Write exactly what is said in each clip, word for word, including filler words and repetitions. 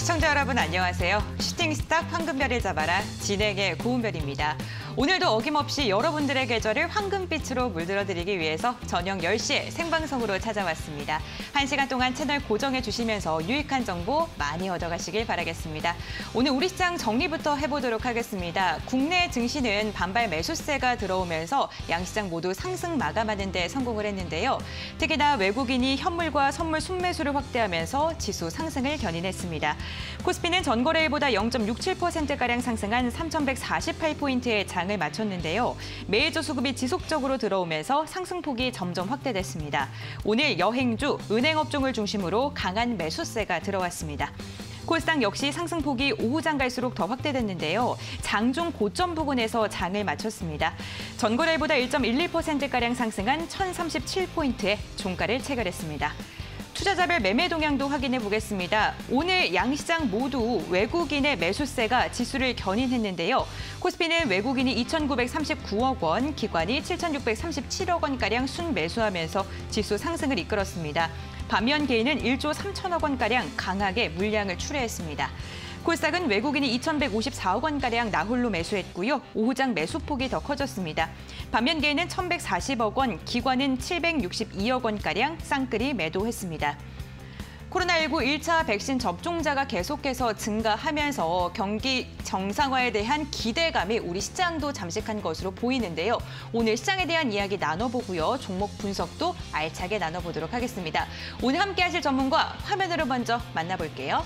시청자 여러분 안녕하세요. 슈팅스탁 황금별을 잡아라 진행의 고은별입니다. 오늘도 어김없이 여러분들의 계절을 황금빛으로 물들어드리기 위해서 저녁 열 시에 생방송으로 찾아왔습니다. 한 시간 동안 채널 고정해 주시면서 유익한 정보 많이 얻어가시길 바라겠습니다. 오늘 우리 시장 정리부터 해보도록 하겠습니다. 국내 증시는 반발 매수세가 들어오면서 양시장 모두 상승 마감하는 데 성공을 했는데요. 특히나 외국인이 현물과 선물 순매수를 확대하면서 지수 상승을 견인했습니다. 코스피는 전거래일보다 영 점 육칠 퍼센트가량 상승한 삼천백사십팔 포인트의 장을 마쳤는데요. 메이저 수급이 지속적으로 들어오면서 상승폭이 점점 확대됐습니다. 오늘 여행주, 은행업종을 중심으로 강한 매수세가 들어왔습니다. 코스닥 역시 상승폭이 오후장 갈수록 더 확대됐는데요. 장중 고점 부근에서 장을 마쳤습니다. 전거래일보다 일 점 일일 퍼센트가량 상승한 천삼십칠 포인트의 종가를 체결했습니다. 투자자별 매매 동향도 확인해 보겠습니다. 오늘 양시장 모두 외국인의 매수세가 지수를 견인했는데요. 코스피는 외국인이 이천구백삼십구억 원, 기관이 칠천육백삼십칠억 원가량 순매수하면서 지수 상승을 이끌었습니다. 반면 개인은 일조 삼천억 원가량 강하게 물량을 출회했습니다. 코스닥은 외국인이 이천백오십사억 원가량 나홀로 매수했고요. 오후장 매수폭이 더 커졌습니다. 반면 개인은 천백사십억 원, 기관은 칠백육십이억 원가량 쌍끌이 매도했습니다. 코로나십구 일 차 백신 접종자가 계속해서 증가하면서 경기 정상화에 대한 기대감이 우리 시장도 잠식한 것으로 보이는데요. 오늘 시장에 대한 이야기 나눠보고요. 종목 분석도 알차게 나눠보도록 하겠습니다. 오늘 함께 하실 전문가 화면으로 먼저 만나볼게요.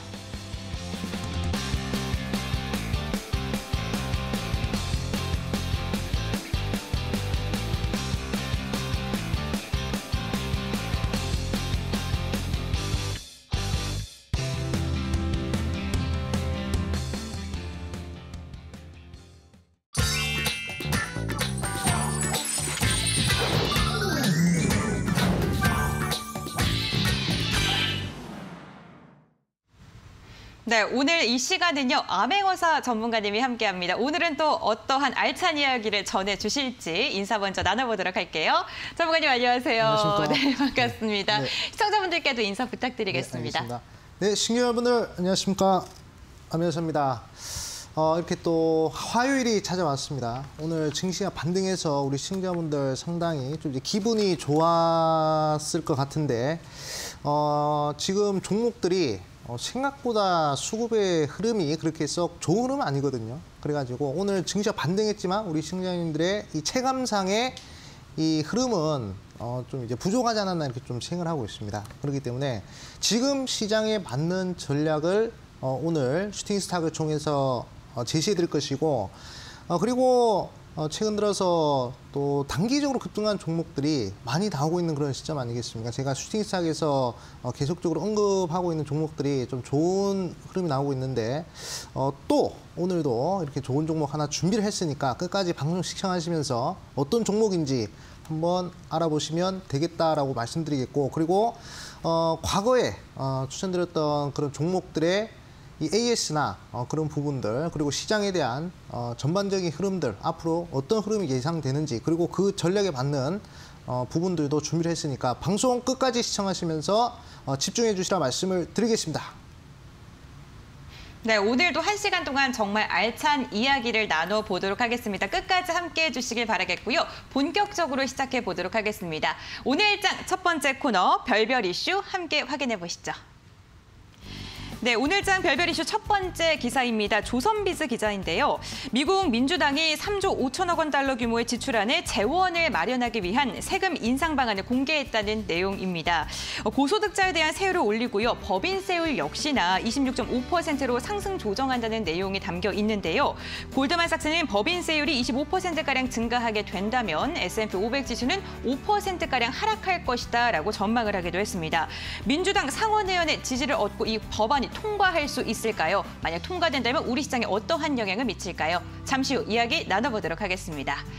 네, 오늘 이 시간은요, 암행어사 전문가님이 함께합니다. 오늘은 또 어떠한 알찬 이야기를 전해주실지 인사 먼저 나눠보도록 할게요. 전문가님 안녕하세요. 안녕하십니까. 네, 반갑습니다. 네. 시청자분들께도 인사 부탁드리겠습니다. 네, 알겠습니다. 네, 시청자 여러분들 안녕하십니까. 암행어사입니다. 어, 이렇게 또 화요일이 찾아왔습니다. 오늘 증시가 반등해서 우리 시청자분들 상당히 좀 이제 기분이 좋았을 것 같은데 어, 지금 종목들이 어, 생각보다 수급의 흐름이 그렇게 썩 좋은 흐름은 아니거든요. 그래가지고 오늘 증시가 반등했지만 우리 시청자님들의 이 체감상의 이 흐름은 어, 좀 이제 부족하지 않았나 이렇게 좀 생각을 하고 있습니다. 그렇기 때문에 지금 시장에 맞는 전략을 어, 오늘 슈팅스탁을 통해서 어, 제시해 드릴 것이고 어, 그리고 어, 최근 들어서 또 단기적으로 급등한 종목들이 많이 나오고 있는 그런 시점 아니겠습니까? 제가 슈팅스탁에서 어, 계속적으로 언급하고 있는 종목들이 좀 좋은 흐름이 나오고 있는데 어, 또 오늘도 이렇게 좋은 종목 하나 준비를 했으니까 끝까지 방송 시청하시면서 어떤 종목인지 한번 알아보시면 되겠다라고 말씀드리겠고 그리고 어, 과거에 어, 추천드렸던 그런 종목들의 이 에이에스나 어, 그런 부분들 그리고 시장에 대한 어, 전반적인 흐름들 앞으로 어떤 흐름이 예상되는지 그리고 그 전략에 맞는 어, 부분들도 준비를 했으니까 방송 끝까지 시청하시면서 어, 집중해 주시라 말씀을 드리겠습니다. 네, 오늘도 한 시간 동안 정말 알찬 이야기를 나눠보도록 하겠습니다. 끝까지 함께해 주시길 바라겠고요. 본격적으로 시작해 보도록 하겠습니다. 오늘 일장 첫 번째 코너 별별 이슈 함께 확인해 보시죠. 네, 오늘장 별별 이슈 첫 번째 기사입니다. 조선비즈 기자인데요. 미국 민주당이 삼조 오천억 원 달러 규모의 지출안에 재원을 마련하기 위한 세금 인상 방안을 공개했다는 내용입니다. 고소득자에 대한 세율을 올리고요. 법인세율 역시나 이십육 점 오 퍼센트로 상승 조정한다는 내용이 담겨 있는데요. 골드만삭스는 법인세율이 이십오 퍼센트가량 증가하게 된다면 에스 앤 피 오백 지수는 오 퍼센트가량 하락할 것이다라고 전망을 하기도 했습니다. 민주당 상원의원의 지지를 얻고 이 법안이 통과할 수 있을까요? 만약 통과된다면 우리 시장에 어떠한 영향을 미칠까요? 잠시 후 이야기 나눠보도록 하겠습니다.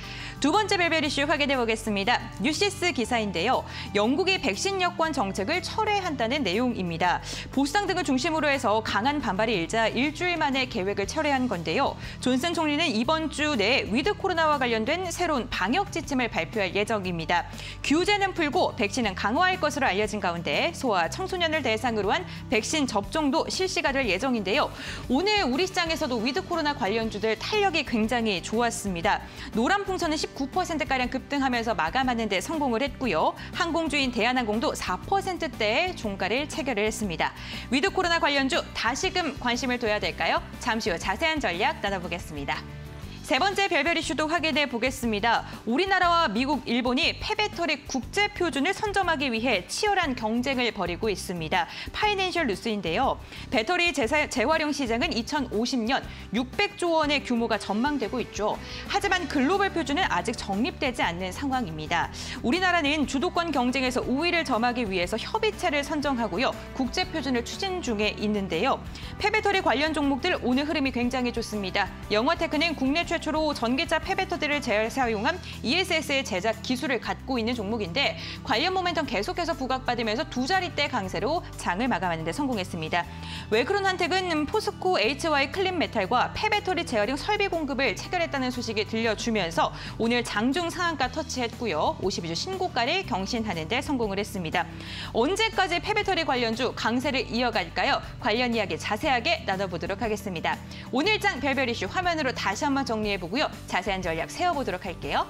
두 번째 별별 이슈 확인해 보겠습니다. 뉴시스 기사인데요. 영국이 백신 여권 정책을 철회한다는 내용입니다. 보수당 등을 중심으로 해서 강한 반발이 일자 일주일 만에 계획을 철회한 건데요. 존슨 총리는 이번 주 내에 위드 코로나와 관련된 새로운 방역 지침을 발표할 예정입니다. 규제는 풀고 백신은 강화할 것으로 알려진 가운데 소아 청소년을 대상으로 한 백신 접종도 실시가 될 예정인데요. 오늘 우리 시장에서도 위드 코로나 관련주들 탄력이 굉장히 좋았습니다. 노란풍선은 십구 퍼센트가량 급등하면서 마감하는 데 성공을 했고요. 항공주인 대한항공도 사 퍼센트대의 종가를 체결을 했습니다. 위드 코로나 관련주 다시금 관심을 둬야 될까요? 잠시 후 자세한 전략 나눠보겠습니다. 세 번째 별별 이슈도 확인해 보겠습니다. 우리나라와 미국, 일본이 폐배터리 국제 표준을 선점하기 위해 치열한 경쟁을 벌이고 있습니다. 파이낸셜 뉴스인데요. 배터리 재사, 재활용 시장은 이천오십 년 육백조 원의 규모가 전망되고 있죠. 하지만 글로벌 표준은 아직 정립되지 않는 상황입니다. 우리나라는 주도권 경쟁에서 우위를 점하기 위해서 협의체를 선정하고요. 국제 표준을 추진 중에 있는데요. 폐배터리 관련 종목들 오늘 흐름이 굉장히 좋습니다. 영화테크는 국내 최초로 전기차 폐배터리를 재사용한 이에스에스의 제작 기술을 갖고 있는 종목인데 관련 모멘텀 계속해서 부각받으면서 두 자릿대 강세로 장을 마감하는 데 성공했습니다. 웰크론한텍은 포스코 에이치와이 클린메탈과 폐배터리 재활용 설비 공급을 체결했다는 소식이 들려주면서 오늘 장중 상한가 터치했고요. 오십이 주 신고가를 경신하는 데 성공을 했습니다. 언제까지 폐배터리 관련주 강세를 이어갈까요? 관련 이야기 자세하게 나눠보도록 하겠습니다. 오늘장 별별 이슈 화면으로 다시 한번 정리해보고요. 자세한 전략 세워보도록 할게요.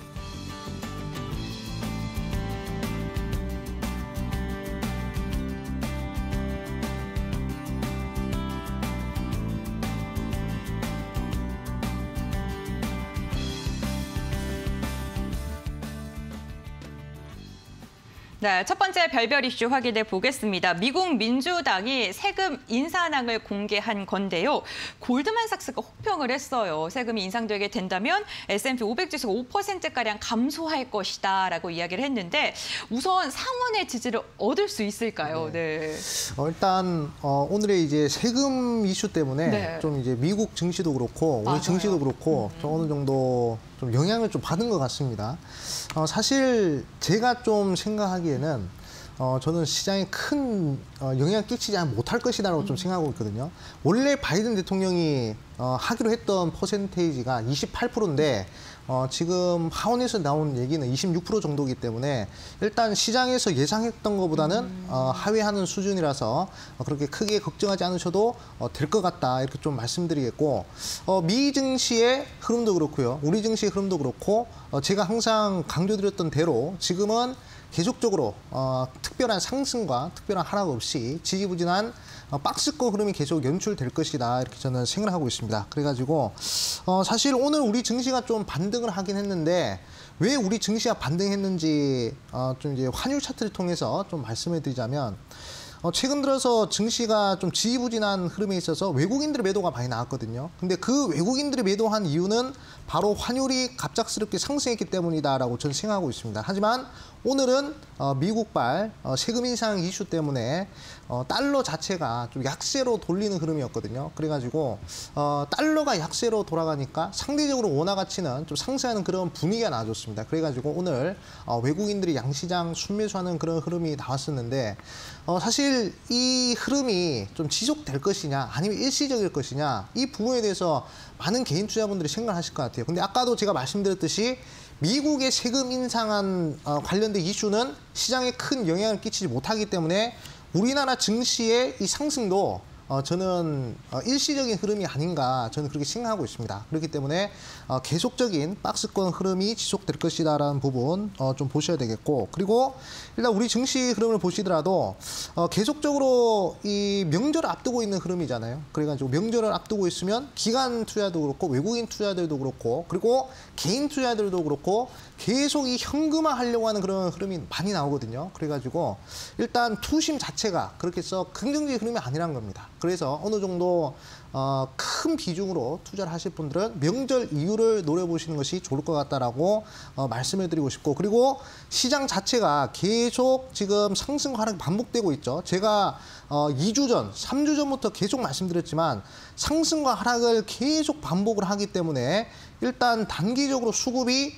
네, 첫 번째 별별 이슈 확인해 보겠습니다. 미국 민주당이 세금 인상안을 공개한 건데요. 골드만삭스가 혹평을 했어요. 세금이 인상되게 된다면 에스 앤 피 오백 지수가 오 퍼센트가량 감소할 것이다라고 이야기를 했는데 우선 상원의 지지를 얻을 수 있을까요? 네. 네. 어, 일단 어, 오늘의 이제 세금 이슈 때문에 네. 좀 이제 미국 증시도 그렇고 맞아요. 우리 증시도 그렇고 음. 좀 어느 정도 좀 영향을 좀 받은 것 같습니다. 어, 사실 제가 좀 생각하기에는 어, 저는 시장에 큰 어, 영향을 끼치지 못할 것이다라고 좀 생각하고 있거든요. 원래 바이든 대통령이 어, 하기로 했던 퍼센테이지가 이십팔 퍼센트인데 어, 지금 하원에서 나온 얘기는 이십육 퍼센트 정도이기 때문에 일단 시장에서 예상했던 것보다는 음. 어, 하회하는 수준이라서 어, 그렇게 크게 걱정하지 않으셔도 어, 될 것 같다 이렇게 좀 말씀드리겠고 어, 미 증시의 흐름도 그렇고요. 우리 증시의 흐름도 그렇고 어, 제가 항상 강조드렸던 대로 지금은 계속적으로 어, 특별한 상승과 특별한 하락 없이 지지부진한 어, 박스권 흐름이 계속 연출될 것이다 이렇게 저는 생각을 하고 있습니다. 그래가지고 어, 사실 오늘 우리 증시가 좀 반등을 하긴 했는데 왜 우리 증시가 반등했는지 어, 좀 이제 환율 차트를 통해서 좀 말씀을 드리자면 어, 최근 들어서 증시가 좀 지지부진한 흐름에 있어서 외국인들의 매도가 많이 나왔거든요. 근데 그 외국인들이 매도한 이유는 바로 환율이 갑작스럽게 상승했기 때문이다라고 저는 생각하고 있습니다. 하지만 오늘은 어, 미국발 어, 세금 인상 이슈 때문에 어, 달러 자체가 좀 약세로 돌리는 흐름이었거든요. 그래가지고 어, 달러가 약세로 돌아가니까 상대적으로 원화 가치는 좀 상승하는 그런 분위기가 나와줬습니다. 그래가지고 오늘 어, 외국인들이 양시장 순매수하는 그런 흐름이 나왔었는데 어, 사실 이 흐름이 좀 지속될 것이냐 아니면 일시적일 것이냐 이 부분에 대해서 많은 개인 투자분들이 생각하실 것 같아요. 근데 아까도 제가 말씀드렸듯이 미국의 세금 인상안 어, 관련된 이슈는 시장에 큰 영향을 끼치지 못하기 때문에 우리나라 증시의 이 상승도 어, 저는 어, 일시적인 흐름이 아닌가 저는 그렇게 생각하고 있습니다. 그렇기 때문에 어, 계속적인 박스권 흐름이 지속될 것이다라는 부분 어, 좀 보셔야 되겠고 그리고 일단 우리 증시 흐름을 보시더라도 어, 계속적으로 이 명절을 앞두고 있는 흐름이잖아요. 그래가지고 명절을 앞두고 있으면 기관 투자도 그렇고 외국인 투자들도 그렇고 그리고 개인 투자들도 그렇고 계속 이 현금화 하려고 하는 그런 흐름이 많이 나오거든요. 그래가지고 일단 투심 자체가 그렇게 해서 긍정적인 흐름이 아니란 겁니다. 그래서 어느 정도 어, 큰 비중으로 투자를 하실 분들은 명절 이후를 노려보시는 것이 좋을 것 같다라고 어, 말씀을 드리고 싶고 그리고 시장 자체가 계속 지금 상승 하락이 반복되고 있죠. 제가 어, 이 주 전, 삼 주 전부터 계속 말씀드렸지만 상승과 하락을 계속 반복을 하기 때문에 일단 단기적으로 수급이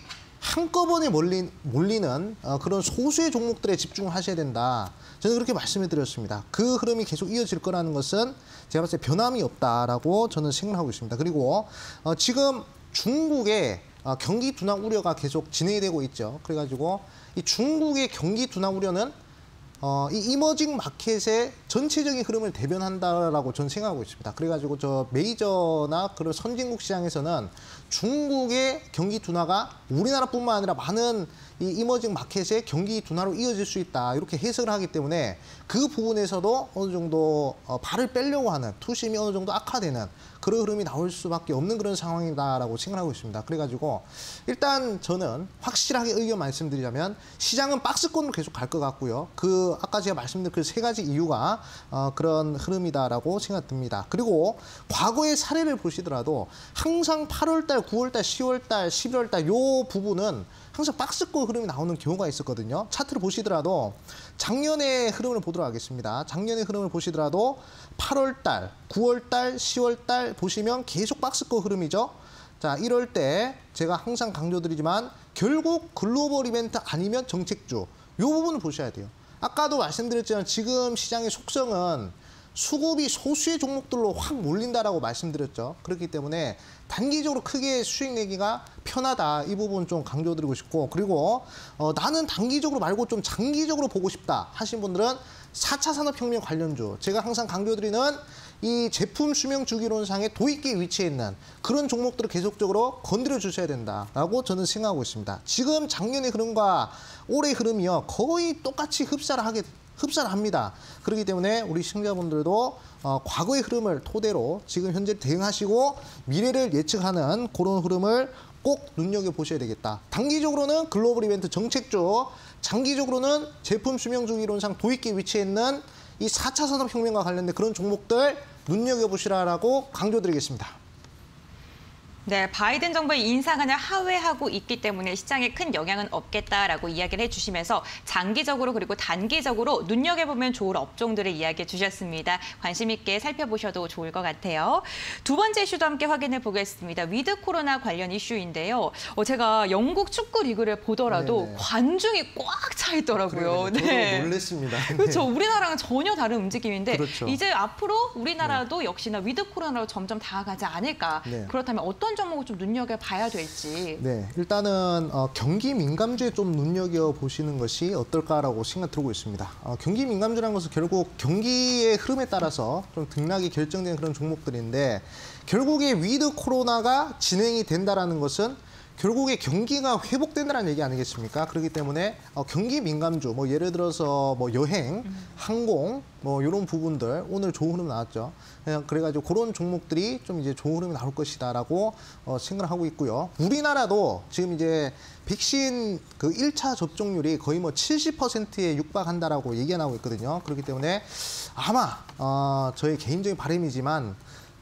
한꺼번에 몰린, 몰리는 어, 그런 소수의 종목들에 집중을 하셔야 된다. 저는 그렇게 말씀을 드렸습니다. 그 흐름이 계속 이어질 거라는 것은 제가 봤을 때 변함이 없다라고 저는 생각하고 있습니다. 그리고 어, 지금 중국의 어, 경기 둔화 우려가 계속 진행이 되고 있죠. 그래가지고 이 중국의 경기 둔화 우려는 어, 이 이머징 마켓의 전체적인 흐름을 대변한다라고 저는 생각하고 있습니다. 그래가지고 저 메이저나 그런 선진국 시장에서는 중국의 경기 둔화가 우리나라뿐만 아니라 많은 이 이머징 마켓의 경기 둔화로 이어질 수 있다. 이렇게 해석을 하기 때문에 그 부분에서도 어느 정도 어, 발을 빼려고 하는 투심이 어느 정도 악화되는 그런 흐름이 나올 수밖에 없는 그런 상황이다라고 생각하고 있습니다. 그래가지고 일단 저는 확실하게 의견 말씀드리자면 시장은 박스권으로 계속 갈 것 같고요. 그 아까 제가 말씀드린 그 세 가지 이유가 어, 그런 흐름이다라고 생각됩니다. 그리고 과거의 사례를 보시더라도 항상 팔월달, 구월달, 시월달, 십일월달 요 부분은 항상 박스권 흐름이 나오는 경우가 있었거든요. 차트를 보시더라도 작년의 흐름을 보도록 하겠습니다. 작년의 흐름을 보시더라도 팔월달, 구월달, 시월달 보시면 계속 박스권 흐름이죠. 자, 이럴 때 제가 항상 강조드리지만 결국 글로벌 이벤트 아니면 정책주 이 부분을 보셔야 돼요. 아까도 말씀드렸지만 지금 시장의 속성은 수급이 소수의 종목들로 확 몰린다라고 말씀드렸죠. 그렇기 때문에 단기적으로 크게 수익 내기가 편하다. 이 부분 좀 강조드리고 싶고, 그리고 어, 나는 단기적으로 말고 좀 장기적으로 보고 싶다 하신 분들은 사 차 산업혁명 관련주, 제가 항상 강조드리는 이 제품 수명 주기론상의 도입기에 위치해 있는 그런 종목들을 계속적으로 건드려 주셔야 된다라고 저는 생각하고 있습니다. 지금 작년의 흐름과 올해 흐름이요 거의 똑같이 흡사를 하게 흡사를 합니다. 그렇기 때문에 우리 시청자분들도 어, 과거의 흐름을 토대로 지금 현재 대응하시고 미래를 예측하는 그런 흐름을 꼭 눈여겨보셔야 되겠다. 단기적으로는 글로벌 이벤트 정책주, 장기적으로는 제품 수명주기론상 도입기에 위치해 있는 이 사 차 산업혁명과 관련된 그런 종목들 눈여겨보시라라고 강조드리겠습니다. 네, 바이든 정부의 인상안을 하회하고 있기 때문에 시장에 큰 영향은 없겠다라고 이야기를 해주시면서 장기적으로 그리고 단기적으로 눈여겨보면 좋을 업종들을 이야기해 주셨습니다. 관심 있게 살펴보셔도 좋을 것 같아요. 두 번째 이슈도 함께 확인해 보겠습니다. 위드 코로나 관련 이슈인데요. 어, 제가 영국 축구 리그를 보더라도 네네. 관중이 꽉 차 있더라고요. 그러네요. 저도 놀랬습니다. 네. 그렇죠. 우리나라랑 전혀 다른 움직임인데 그렇죠. 이제 앞으로 우리나라도 네. 역시나 위드 코로나로 점점 다가가지 않을까. 네. 그렇다면 어떤 종목을 좀 눈여겨봐야 될지. 네, 일단은 어, 경기 민감주에 좀 눈여겨보시는 것이 어떨까라고 생각 들고 있습니다. 어, 경기 민감주라는 것은 결국 경기의 흐름에 따라서 좀 등락이 결정되는 그런 종목들인데 결국에 위드 코로나가 진행이 된다라는 것은 결국에 경기가 회복된다는 얘기 아니겠습니까? 그렇기 때문에 어, 경기 민감주, 뭐 예를 들어서 뭐 여행, 음. 항공, 뭐 이런 부분들 오늘 좋은 흐름 나왔죠. 그냥 그래가지고 그런 종목들이 좀 이제 좋은 흐름이 나올 것이다라고 어, 생각을 하고 있고요. 우리나라도 지금 이제 백신 그 일 차 접종률이 거의 뭐 칠십 퍼센트에 육박한다라고 얘기가 나오고 있거든요. 그렇기 때문에 아마 어, 저의 개인적인 바람이지만.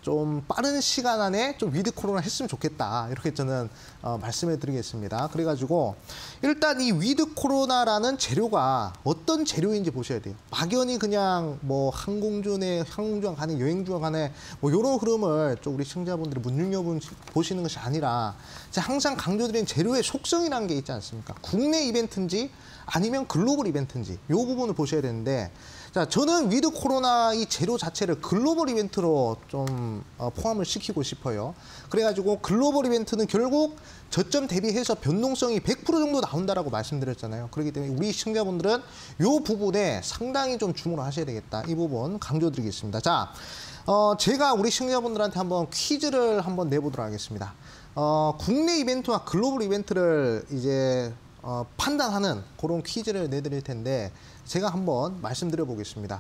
좀 빠른 시간 안에 좀 위드 코로나 했으면 좋겠다. 이렇게 저는 어, 말씀을 드리겠습니다. 그래가지고 일단 이 위드 코로나라는 재료가 어떤 재료인지 보셔야 돼요. 막연히 그냥 뭐 항공주에 항공주와 간에 여행주와 간에 뭐 이런 흐름을 좀 우리 시청자분들이 눈여겨보시는 것이 아니라 제가 항상 강조드린 재료의 속성이라는 게 있지 않습니까? 국내 이벤트인지 아니면 글로벌 이벤트인지 이 부분을 보셔야 되는데 자, 저는 위드 코로나 이 재료 자체를 글로벌 이벤트로 좀 어, 포함을 시키고 싶어요. 그래가지고 글로벌 이벤트는 결국 저점 대비해서 변동성이 백 퍼센트 정도 나온다라고 말씀드렸잖아요. 그렇기 때문에 우리 시청자분들은 이 부분에 상당히 좀 주목을 하셔야 되겠다. 이 부분 강조드리겠습니다. 자, 어, 제가 우리 시청자분들한테 한번 퀴즈를 한번 내보도록 하겠습니다. 어, 국내 이벤트와 글로벌 이벤트를 이제 어, 판단하는 그런 퀴즈를 내드릴 텐데 제가 한번 말씀드려 보겠습니다.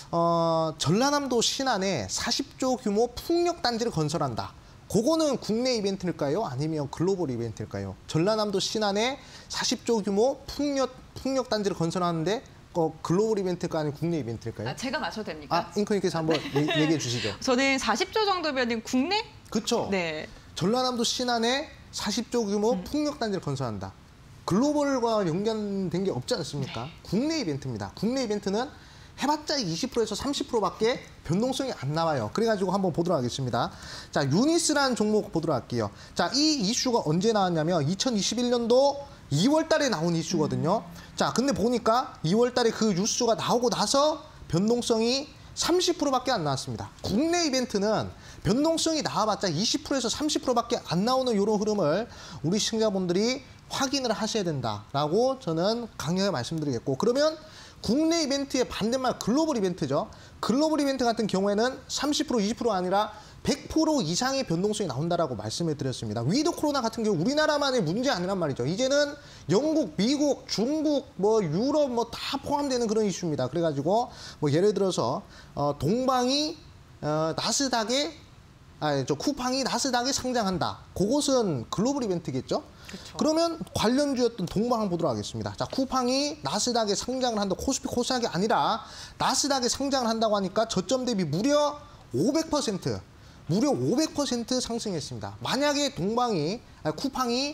어, 전라남도 신안에 사십 조 규모 풍력단지를 건설한다. 그거는 국내 이벤트일까요? 아니면 글로벌 이벤트일까요? 전라남도 신안에 사십 조 규모 풍력, 풍력단지를 건설하는데 어, 글로벌 이벤트일까 아니면 국내 이벤트일까요? 아, 제가 맞춰도 됩니까? 아, 잉커님께서 한번 네. 얘기해 주시죠. 저는 사십 조 정도면 국내? 그렇죠. 네. 전라남도 신안에 사십 조 규모 음. 풍력단지를 건설한다. 글로벌과 연관된 게 없지 않습니까? 네. 국내 이벤트입니다. 국내 이벤트는 해봤자 이십 퍼센트에서 삼십 퍼센트밖에 변동성이 안 나와요. 그래가지고 한번 보도록 하겠습니다. 자, 유니스라는 종목 보도록 할게요. 자, 이 이슈가 언제 나왔냐면 이천이십일 년도 이월 달에 나온 이슈거든요. 자, 근데 보니까 이월 달에 그 뉴스가 나오고 나서 변동성이 삼십 퍼센트밖에 안 나왔습니다. 국내 이벤트는 변동성이 나와봤자 이십 퍼센트에서 삼십 퍼센트밖에 안 나오는 이런 흐름을 우리 시청자분들이 확인을 하셔야 된다라고 저는 강력하게 말씀드리겠고, 그러면 국내 이벤트의 반대말 글로벌 이벤트죠. 글로벌 이벤트 같은 경우에는 삼십 퍼센트, 이십 퍼센트가 아니라 백 퍼센트 이상의 변동성이 나온다라고 말씀을 드렸습니다. 위드 코로나 같은 경우 우리나라만의 문제 아니란 말이죠. 이제는 영국, 미국, 중국, 뭐 유럽 뭐 다 포함되는 그런 이슈입니다. 그래가지고 뭐 예를 들어서 어, 동방이 어, 나스닥에 아, 저 쿠팡이 나스닥에 상장한다. 그것은 글로벌 이벤트겠죠. 그쵸. 그러면 관련주였던 동방 한번 보도록 하겠습니다. 자, 쿠팡이 나스닥에 상장을 한다. 코스피 코스닥이 아니라 나스닥에 상장을 한다고 하니까 저점 대비 무려 오백 퍼센트, 무려 오백 퍼센트 상승했습니다. 만약에 동방이, 아니, 쿠팡이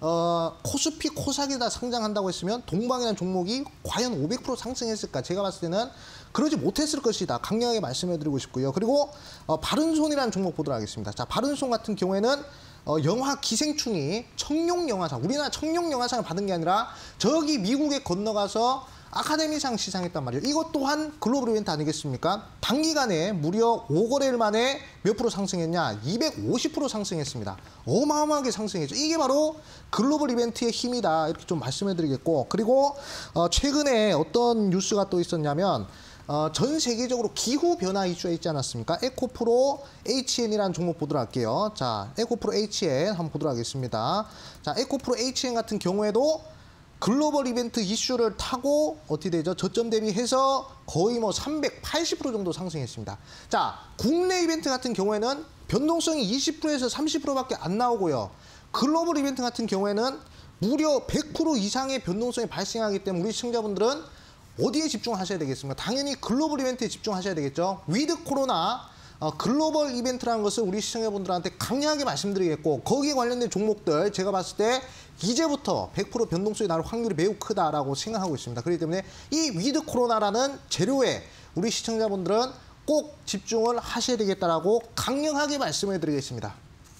어, 코스피 코스닥에다 상장한다고 했으면 동방이라는 종목이 과연 오백 퍼센트 상승했을까? 제가 봤을 때는 그러지 못했을 것이다. 강력하게 말씀해드리고 싶고요. 그리고 어, 바른손이라는 종목 보도록 하겠습니다. 자, 바른손 같은 경우에는 어, 영화 기생충이 청룡영화상, 우리나라 청룡영화상을 받은 게 아니라 저기 미국에 건너가서 아카데미상 시상했단 말이에요. 이것 또한 글로벌 이벤트 아니겠습니까? 단기간에 무려 오 거래일 만에 몇 프로 상승했냐? 이백오십 퍼센트 상승했습니다. 어마어마하게 상승했죠. 이게 바로 글로벌 이벤트의 힘이다. 이렇게 좀 말씀해드리겠고, 그리고 어, 최근에 어떤 뉴스가 또 있었냐면 어, 전 세계적으로 기후변화 이슈가 있지 않았습니까? 에코프로 에이치엔이라는 종목 보도록 할게요. 자, 에코프로 에이치엔 한번 보도록 하겠습니다. 자, 에코프로 에이치엔 같은 경우에도 글로벌 이벤트 이슈를 타고 어떻게 되죠? 저점 대비해서 거의 뭐 삼백팔십 퍼센트 정도 상승했습니다. 자, 국내 이벤트 같은 경우에는 변동성이 이십 퍼센트에서 삼십 퍼센트밖에 안 나오고요. 글로벌 이벤트 같은 경우에는 무려 백 퍼센트 이상의 변동성이 발생하기 때문에 우리 시청자분들은 어디에 집중하셔야 되겠습니까? 당연히 글로벌 이벤트에 집중하셔야 되겠죠. 위드 코로나 어, 글로벌 이벤트라는 것을 우리 시청자분들한테 강력하게 말씀드리겠고, 거기에 관련된 종목들 제가 봤을 때 이제부터 백 퍼센트 변동성이 나올 확률이 매우 크다라고 생각하고 있습니다. 그렇기 때문에 이 위드 코로나라는 재료에 우리 시청자분들은 꼭 집중을 하셔야 되겠다라고 강력하게 말씀을 드리겠습니다.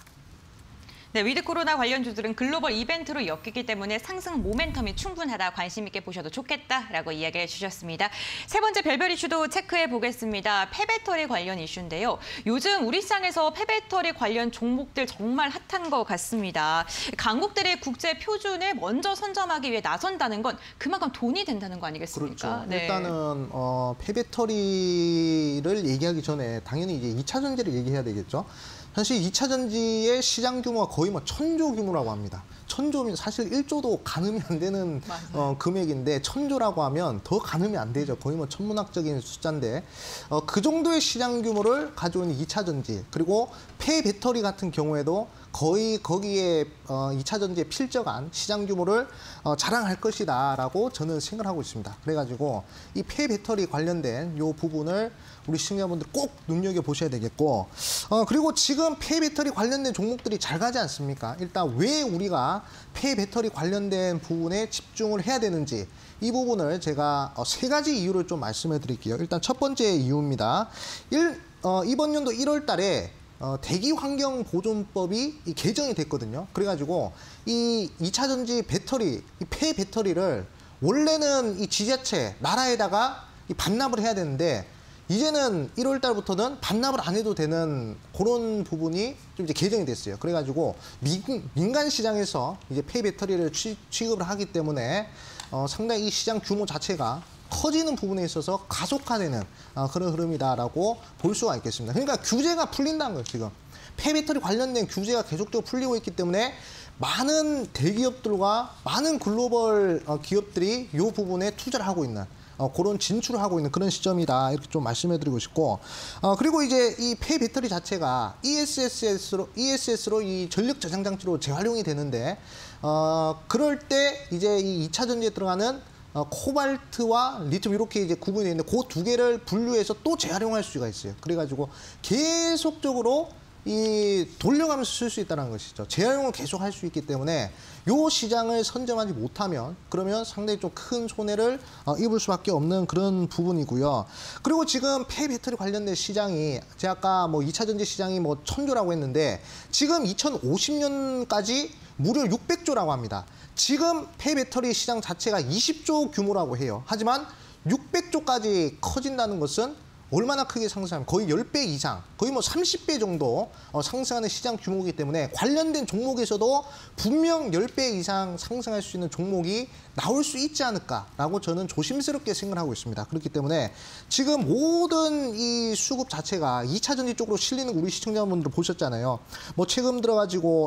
네, 위드 코로나 관련주들은 글로벌 이벤트로 엮이기 때문에 상승 모멘텀이 충분하다, 관심 있게 보셔도 좋겠다라고 이야기해 주셨습니다. 세 번째 별별 이슈도 체크해 보겠습니다. 폐배터리 관련 이슈인데요. 요즘 우리 시장에서 폐배터리 관련 종목들 정말 핫한 것 같습니다. 강국들의 국제 표준을 먼저 선점하기 위해 나선다는 건 그만큼 돈이 된다는 거 아니겠습니까? 그렇죠. 네. 일단은 어, 폐배터리를 얘기하기 전에 당연히 이제 이 차 전지를 얘기해야 되겠죠. 사실 이 차 전지의 시장 규모가 거의 뭐 천조 규모라고 합니다. 천조면 사실 일조도 가늠이 안 되는 어, 금액인데 천조라고 하면 더 가늠이 안 되죠. 거의 뭐 천문학적인 숫자인데 어, 그 정도의 시장 규모를 가지고 있는 이 차 전지, 그리고 폐배터리 같은 경우에도 거의 거기에 어, 이 차 전지에 필적한 시장 규모를 어, 자랑할 것이다라고 저는 생각하고 있습니다. 그래가지고 이 폐배터리 관련된 이 부분을 우리 시청자분들 꼭 눈여겨보셔야 되겠고, 어, 그리고 지금 폐배터리 관련된 종목들이 잘 가지 않습니까? 일단 왜 우리가 폐배터리 관련된 부분에 집중을 해야 되는지, 이 부분을 제가 어, 세 가지 이유를 좀 말씀해 드릴게요. 일단 첫 번째 이유입니다. 일, 어, 이번 연도 일월 달에 어, 대기환경보존법이 이 개정이 됐거든요. 그래가지고 이 이 차 전지 배터리, 이 폐배터리를 원래는 이 지자체, 나라에다가 이 반납을 해야 되는데 이제는 일월 달부터는 반납을 안 해도 되는 그런 부분이 좀 이제 개정이 됐어요. 그래가지고 민, 민간 시장에서 이제 폐배터리를 취, 취급을 하기 때문에 어, 상당히 이 시장 규모 자체가 커지는 부분에 있어서 가속화되는 어, 그런 흐름이다라고 볼 수가 있겠습니다. 그러니까 규제가 풀린다는 거예요, 지금. 폐배터리 관련된 규제가 계속적으로 풀리고 있기 때문에 많은 대기업들과 많은 글로벌 어, 기업들이 이 부분에 투자를 하고 있는 어, 그런 진출을 하고 있는 그런 시점이다. 이렇게 좀 말씀해드리고 싶고, 어, 그리고 이제 이 폐배터리 자체가 이에스에스로, 이에스에스로 이 전력 저장 장치로 재활용이 되는데, 어, 그럴 때 이제 이 이 차 전지에 들어가는 어, 코발트와 리튬 이렇게 이제 구분이 있는데 그 두 개를 분류해서 또 재활용할 수가 있어요. 그래가지고 계속적으로 이 돌려가면서 쓸 수 있다는 것이죠. 재활용을 계속 할 수 있기 때문에 이 시장을 선점하지 못하면 그러면 상당히 좀 큰 손해를 어, 입을 수밖에 없는 그런 부분이고요. 그리고 지금 폐배터리 관련된 시장이 제가 아까 뭐 이 차 전지 시장이 뭐 천조라고 했는데 지금 이천오십 년까지 무려 육백조라고 합니다. 지금 폐배터리 시장 자체가 이십조 규모라고 해요. 하지만 육백조까지 커진다는 것은 얼마나 크게 상승하면 거의 십 배 이상, 거의 뭐 삼십 배 정도 상승하는 시장 규모이기 때문에 관련된 종목에서도 분명 십 배 이상 상승할 수 있는 종목이 나올 수 있지 않을까라고 저는 조심스럽게 생각을 하고 있습니다. 그렇기 때문에 지금 모든 이 수급 자체가 이 차 전지 쪽으로 실리는 우리 시청자분들 보셨잖아요. 뭐 최근 들어가지고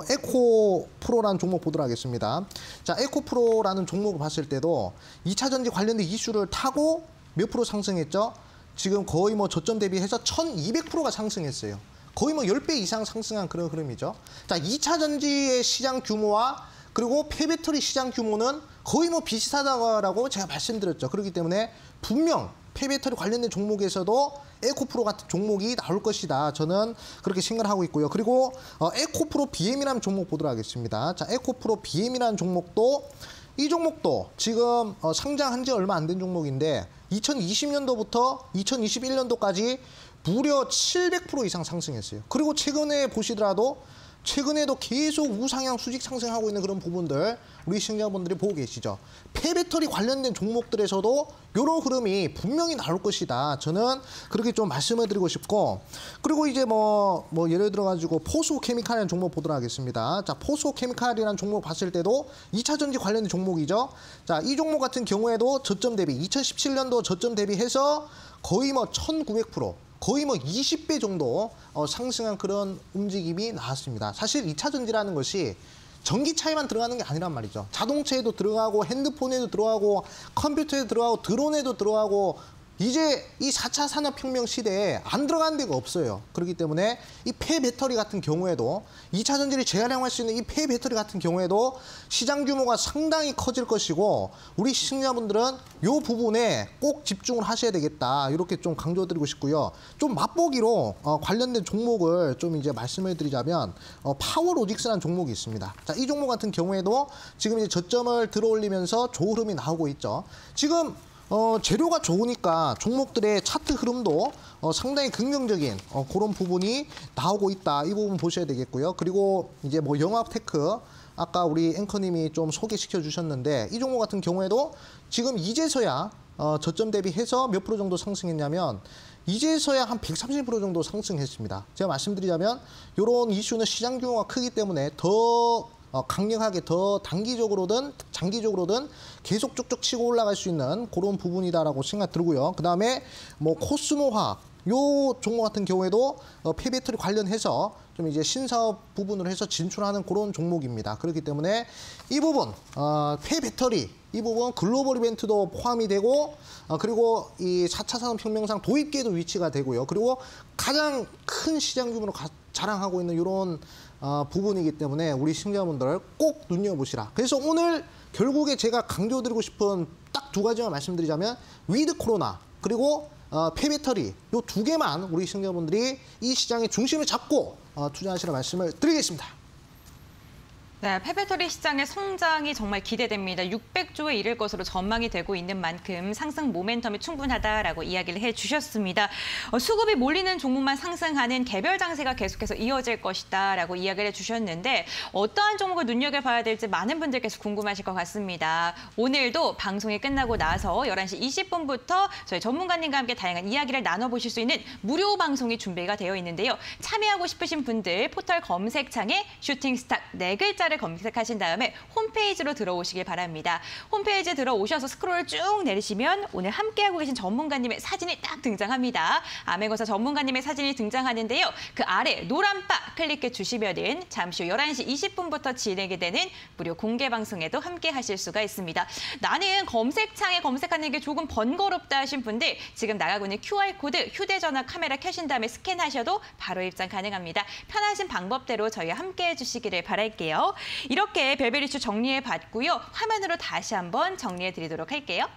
에코프로라는 종목 보도록 하겠습니다. 자, 에코프로라는 종목을 봤을 때도 이 차 전지 관련된 이슈를 타고 몇 프로 상승했죠? 지금 거의 뭐 저점 대비해서 천이백 퍼센트가 상승했어요. 거의 뭐 십 배 이상 상승한 그런 흐름이죠. 자, 이 차 전지의 시장 규모와 그리고 폐배터리 시장 규모는 거의 뭐 비슷하다고 제가 말씀드렸죠. 그렇기 때문에 분명 폐배터리 관련된 종목에서도 에코프로 같은 종목이 나올 것이다. 저는 그렇게 생각을 하고 있고요. 그리고 어, 에코프로 비엠이라는 종목 보도록 하겠습니다. 자, 에코프로 비엠이라는 종목도 이 종목도 지금 어, 상장한 지 얼마 안 된 종목인데 이천이십 년도부터 이천이십일 년도까지 무려 칠백 퍼센트 이상 상승했어요. 그리고 최근에 보시더라도 최근에도 계속 우상향 수직 상승하고 있는 그런 부분들 우리 시청자분들이 보고 계시죠. 폐배터리 관련된 종목들에서도 이런 흐름이 분명히 나올 것이다. 저는 그렇게 좀 말씀을 드리고 싶고, 그리고 이제 뭐, 뭐 예를 들어 가지고 포스코케미칼이라는 종목 보도록 하겠습니다. 자, 포스코케미칼이라는 종목 봤을 때도 이 차 전지 관련된 종목이죠. 자, 이 종목 같은 경우에도 저점 대비 이천십칠 년도 저점 대비해서 거의 뭐 천구백 퍼센트 거의 뭐 이십 배 정도 어, 상승한 그런 움직임이 나왔습니다. 사실 이 차 전지라는 것이 전기차에만 들어가는 게 아니란 말이죠. 자동차에도 들어가고 핸드폰에도 들어가고 컴퓨터에도 들어가고 드론에도 들어가고 이제 이 사 차 산업혁명 시대에 안 들어가는 데가 없어요. 그렇기 때문에 이 폐배터리 같은 경우에도 이 차 전지를 재활용할 수 있는 이 폐배터리 같은 경우에도 시장 규모가 상당히 커질 것이고 우리 시청자분들은 이 부분에 꼭 집중을 하셔야 되겠다. 이렇게 좀 강조드리고 싶고요. 좀 맛보기로 어, 관련된 종목을 좀 이제 말씀을 드리자면 어, 파워로직스라는 종목이 있습니다. 자, 이 종목 같은 경우에도 지금 이제 저점을 들어올리면서 조흐름이 나오고 있죠. 지금 어, 재료가 좋으니까 종목들의 차트 흐름도 어, 상당히 긍정적인 어, 그런 부분이 나오고 있다. 이 부분 보셔야 되겠고요. 그리고 이제 뭐 영합테크 아까 우리 앵커님이 좀 소개시켜 주셨는데 이 종목 같은 경우에도 지금 이제서야 어, 저점 대비해서 몇 프로 정도 상승했냐면 이제서야 한 백삼십 퍼센트 정도 상승했습니다. 제가 말씀드리자면 이런 이슈는 시장 규모가 크기 때문에 더 어, 강력하게 더 단기적으로든 장기적으로든 계속 쭉쭉 치고 올라갈 수 있는 그런 부분이다라고 생각 들고요. 그 다음에 뭐 코스모화학 요 종목 같은 경우에도 어, 폐배터리 관련해서 좀 이제 신사업 부분을 해서 진출하는 그런 종목입니다. 그렇기 때문에 이 부분 어, 폐배터리 이 부분 글로벌 이벤트도 포함이 되고 어, 그리고 이 사 차 산업혁명상 도입기에도 위치가 되고요. 그리고 가장 큰 시장 규모로 가, 자랑하고 있는 이런 어, 부분이기 때문에 우리 시청자분들 꼭 눈여보시라. 그래서 오늘 결국에 제가 강조드리고 싶은 딱 두 가지만 말씀드리자면 위드 코로나 그리고 어, 폐배터리 요 두 개만 우리 시청자분들이 이 시장의 중심을 잡고 어, 투자하시라 말씀을 드리겠습니다. 네, 폐배터리 시장의 성장이 정말 기대됩니다. 육백조에 이를 것으로 전망이 되고 있는 만큼 상승 모멘텀이 충분하다라고 이야기를 해주셨습니다. 어, 수급이 몰리는 종목만 상승하는 개별 장세가 계속해서 이어질 것이다라고 이야기를 해주셨는데 어떠한 종목을 눈여겨봐야 될지 많은 분들께서 궁금하실 것 같습니다. 오늘도 방송이 끝나고 나서 열한 시 이십 분부터 저희 전문가님과 함께 다양한 이야기를 나눠보실 수 있는 무료 방송이 준비가 되어 있는데요. 참여하고 싶으신 분들 포털 검색창에 슈팅스탁 네 글자 를 검색하신 다음에 홈페이지로 들어오시길 바랍니다. 홈페이지에 들어오셔서 스크롤을 쭉 내리시면 오늘 함께하고 계신 전문가님의 사진이 딱 등장합니다. 암행어사 전문가님의 사진이 등장하는데요. 그 아래 노란 바 클릭해 주시면은 잠시 후 열한 시 이십 분부터 진행이 되는 무료 공개 방송에도 함께하실 수가 있습니다. 나는 검색창에 검색하는 게 조금 번거롭다 하신 분들 지금 나가고 있는 큐알코드 휴대전화 카메라 켜신 다음에 스캔하셔도 바로 입장 가능합니다. 편하신 방법대로 저희와 함께해 주시기를 바랄게요. 이렇게 별별 이슈 정리해봤고요. 화면으로 다시 한번 정리해드리도록 할게요.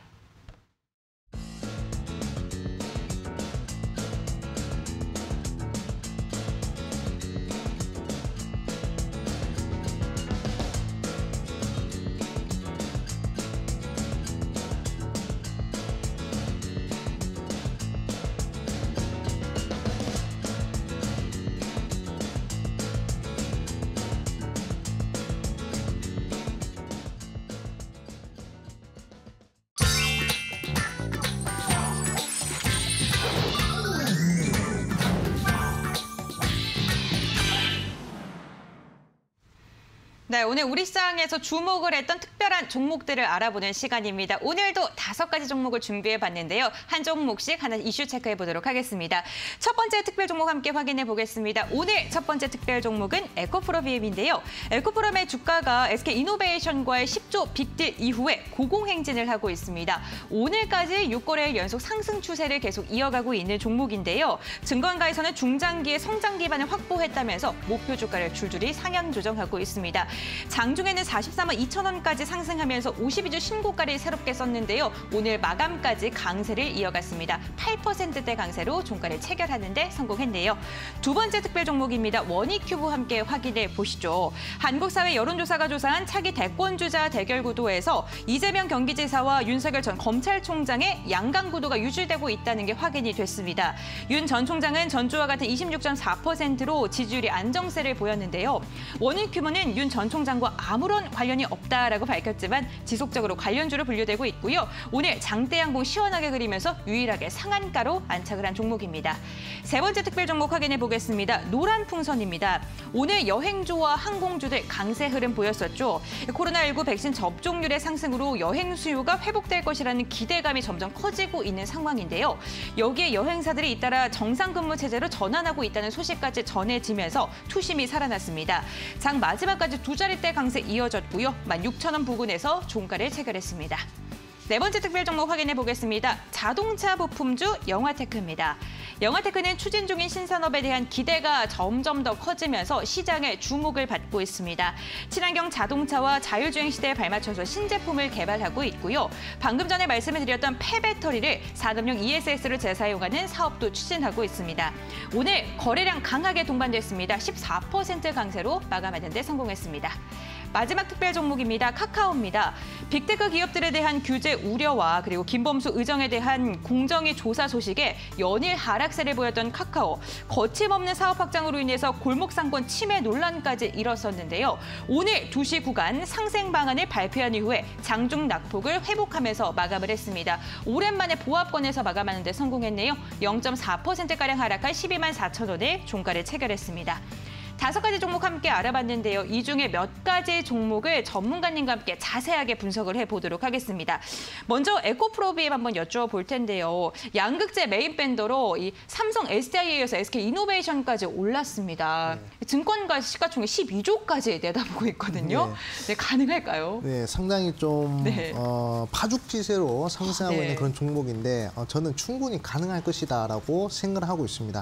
네, 오늘 우리 시장에서 주목을 했던 특별한 종목들을 알아보는 시간입니다. 오늘도 다섯 가지 종목을 준비해봤는데요. 한 종목씩 하나 이슈 체크해보도록 하겠습니다. 첫 번째 특별 종목 함께 확인해 보겠습니다. 오늘 첫 번째 특별 종목은 에코프로비엠인데요. 에코프로비엠의 주가가 에스케이이노베이션과의 십조 빅딜 이후에 고공행진을 하고 있습니다. 오늘까지 육 거래일 연속 상승 추세를 계속 이어가고 있는 종목인데요. 증권가에서는 중장기의 성장 기반을 확보했다면서 목표 주가를 줄줄이 상향 조정하고 있습니다. 장중에는 사십사만 이천 원까지 상승하면서 오십이 주 신고가를 새롭게 썼는데요. 오늘 마감까지 강세를 이어갔습니다. 팔 퍼센트대 강세로 종가를 체결하는 데 성공했네요. 두 번째 특별 종목입니다. 원익큐브 함께 확인해 보시죠. 한국사회 여론조사가 조사한 차기 대권주자 대결 구도에서 이재명 경기지사와 윤석열 전 검찰총장의 양강 구도가 유지되고 있다는 게 확인이 됐습니다. 윤 전 총장은 전주와 같은 이십육 점 사 퍼센트로 지지율이 안정세를 보였는데요. 원익큐브는 윤 전 총장과 아무런 관련이 없다라고 밝혔지만 지속적으로 관련주로 분류되고 있고요. 오늘 장대양봉 시원하게 그리면서 유일하게 상한가로 안착을 한 종목입니다. 세 번째 특별 종목 확인해 보겠습니다. 노란풍선입니다. 오늘 여행주와 항공주들 강세 흐름 보였었죠. 코로나십구 백신 접종률의 상승으로 여행 수요가 회복될 것이라는 기대감이 점점 커지고 있는 상황인데요. 여기에 여행사들이 잇따라 정상 근무 체제로 전환하고 있다는 소식까지 전해지면서 투심이 살아났습니다. 장 마지막까지 두 자릿대 강세 이어졌고요. 만 육천 원 부근에서 종가를 체결했습니다. 네 번째 특별 종목 확인해 보겠습니다. 자동차 부품주 영화테크입니다. 영화테크는 추진 중인 신산업에 대한 기대가 점점 더 커지면서 시장의 주목을 받고 있습니다. 친환경 자동차와 자율주행 시대에 발맞춰서 신제품을 개발하고 있고요. 방금 전에 말씀을 드렸던 폐배터리를 산업용 이에스에스를 재사용하는 사업도 추진하고 있습니다. 오늘 거래량 강하게 동반됐습니다. 십사 퍼센트 강세로 마감하는 데 성공했습니다. 마지막 특별 종목입니다. 카카오입니다. 빅테크 기업들에 대한 규제 우려와 그리고 김범수 의정에 대한 공정위 조사 소식에 연일 하락세를 보였던 카카오. 거침없는 사업 확장으로 인해서 골목상권 침해 논란까지 일었었는데요. 오늘 두 시 구간 상생 방안을 발표한 이후에 장중 낙폭을 회복하면서 마감을 했습니다. 오랜만에 보합권에서 마감하는 데 성공했네요. 영 점 사 퍼센트가량 하락한 십이만 사천 원에 종가를 체결했습니다. 다섯 가지 종목 함께 알아봤는데요. 이 중에 몇 가지 종목을 전문가님과 함께 자세하게 분석을 해보도록 하겠습니다. 먼저 에코프로비엠 한번 여쭤볼 텐데요. 양극재 메인 밴더로 이 삼성 에스디아이에 이어서 에스케이이노베이션까지 올랐습니다. 네. 증권가 시가총액 십이조까지 내다보고 있거든요. 네. 네, 가능할까요? 네, 상당히 좀 네. 어, 파죽지세로 상승하고 네. 있는 그런 종목인데 어, 저는 충분히 가능할 것이다라고 생각을 하고 있습니다.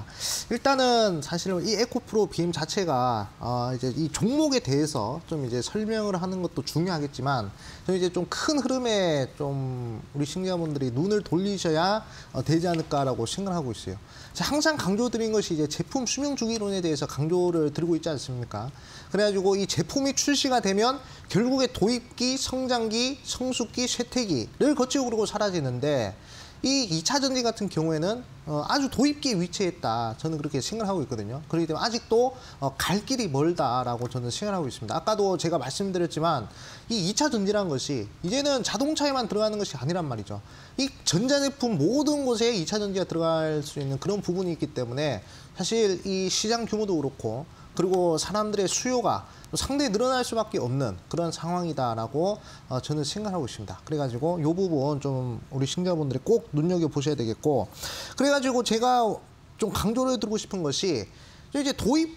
일단은 사실은 이 에코프로비엠 자체가 어, 이제 이 종목에 대해서 좀 이제 설명을 하는 것도 중요하겠지만 저는 이제 좀 큰 흐름에 좀 우리 시청자분들이 눈을 돌리셔야 어, 되지 않을까라고 생각하고 있어요. 항상 강조드린 것이 이제 제품 수명 주기론에 대해서 강조를 드리고 있지 않습니까? 그래가지고 이 제품이 출시가 되면 결국에 도입기, 성장기, 성숙기, 쇠퇴기를 거치고 그러고 사라지는데 이 이차 전지 같은 경우에는 어, 아주 도입기에 위치했다. 저는 그렇게 생각하고 있거든요. 그렇기 때문에 아직도 어, 갈 길이 멀다라고 저는 생각하고 있습니다. 아까도 제가 말씀드렸지만 이 이차 전지라는 것이 이제는 자동차에만 들어가는 것이 아니란 말이죠. 이 전자제품 모든 곳에 이차 전지가 들어갈 수 있는 그런 부분이 있기 때문에 사실 이 시장 규모도 그렇고 그리고 사람들의 수요가 상당히 늘어날 수밖에 없는 그런 상황이다라고 어, 저는 생각하고 있습니다. 그래가지고 이 부분 좀 우리 시청자분들이 꼭 눈여겨보셔야 되겠고 그래가지고 제가 좀 강조를 드리고 싶은 것이 이제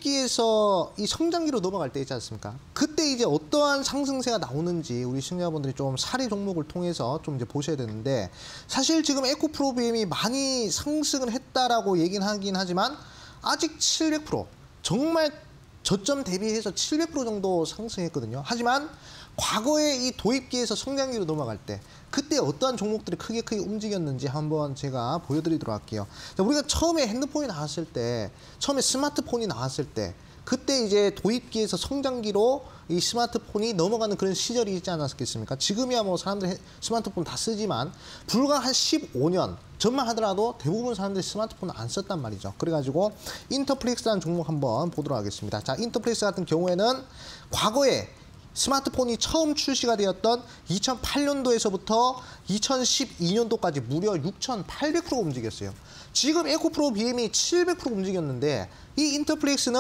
도입기에서 이 성장기로 넘어갈 때 있지 않습니까? 그때 이제 어떠한 상승세가 나오는지 우리 시청자분들이 좀 사례 종목을 통해서 좀 이제 보셔야 되는데 사실 지금 에코프로비엠이 많이 상승을 했다라고 얘기는 하긴 하지만 아직 칠백 퍼센트 정말 저점 대비해서 칠백 퍼센트 정도 상승했거든요. 하지만 과거에 이 도입기에서 성장기로 넘어갈 때 그때 어떠한 종목들이 크게 크게 움직였는지 한번 제가 보여드리도록 할게요. 자, 우리가 처음에 핸드폰이 나왔을 때, 처음에 스마트폰이 나왔을 때 그때 이제 도입기에서 성장기로 이 스마트폰이 넘어가는 그런 시절이 있지 않았겠습니까? 지금이야 뭐 사람들이 스마트폰 다 쓰지만 불과 한 십오 년 전만 하더라도 대부분 사람들이 스마트폰을 안 썼단 말이죠. 그래가지고 인터플릭스라는 종목 한번 보도록 하겠습니다. 자, 인터플릭스 같은 경우에는 과거에 스마트폰이 처음 출시가 되었던 이천팔 년도에서부터 이천십이 년도까지 무려 육천팔백 퍼센트 움직였어요. 지금 에코프로비엠이 칠백 퍼센트 움직였는데 이 인터플릭스는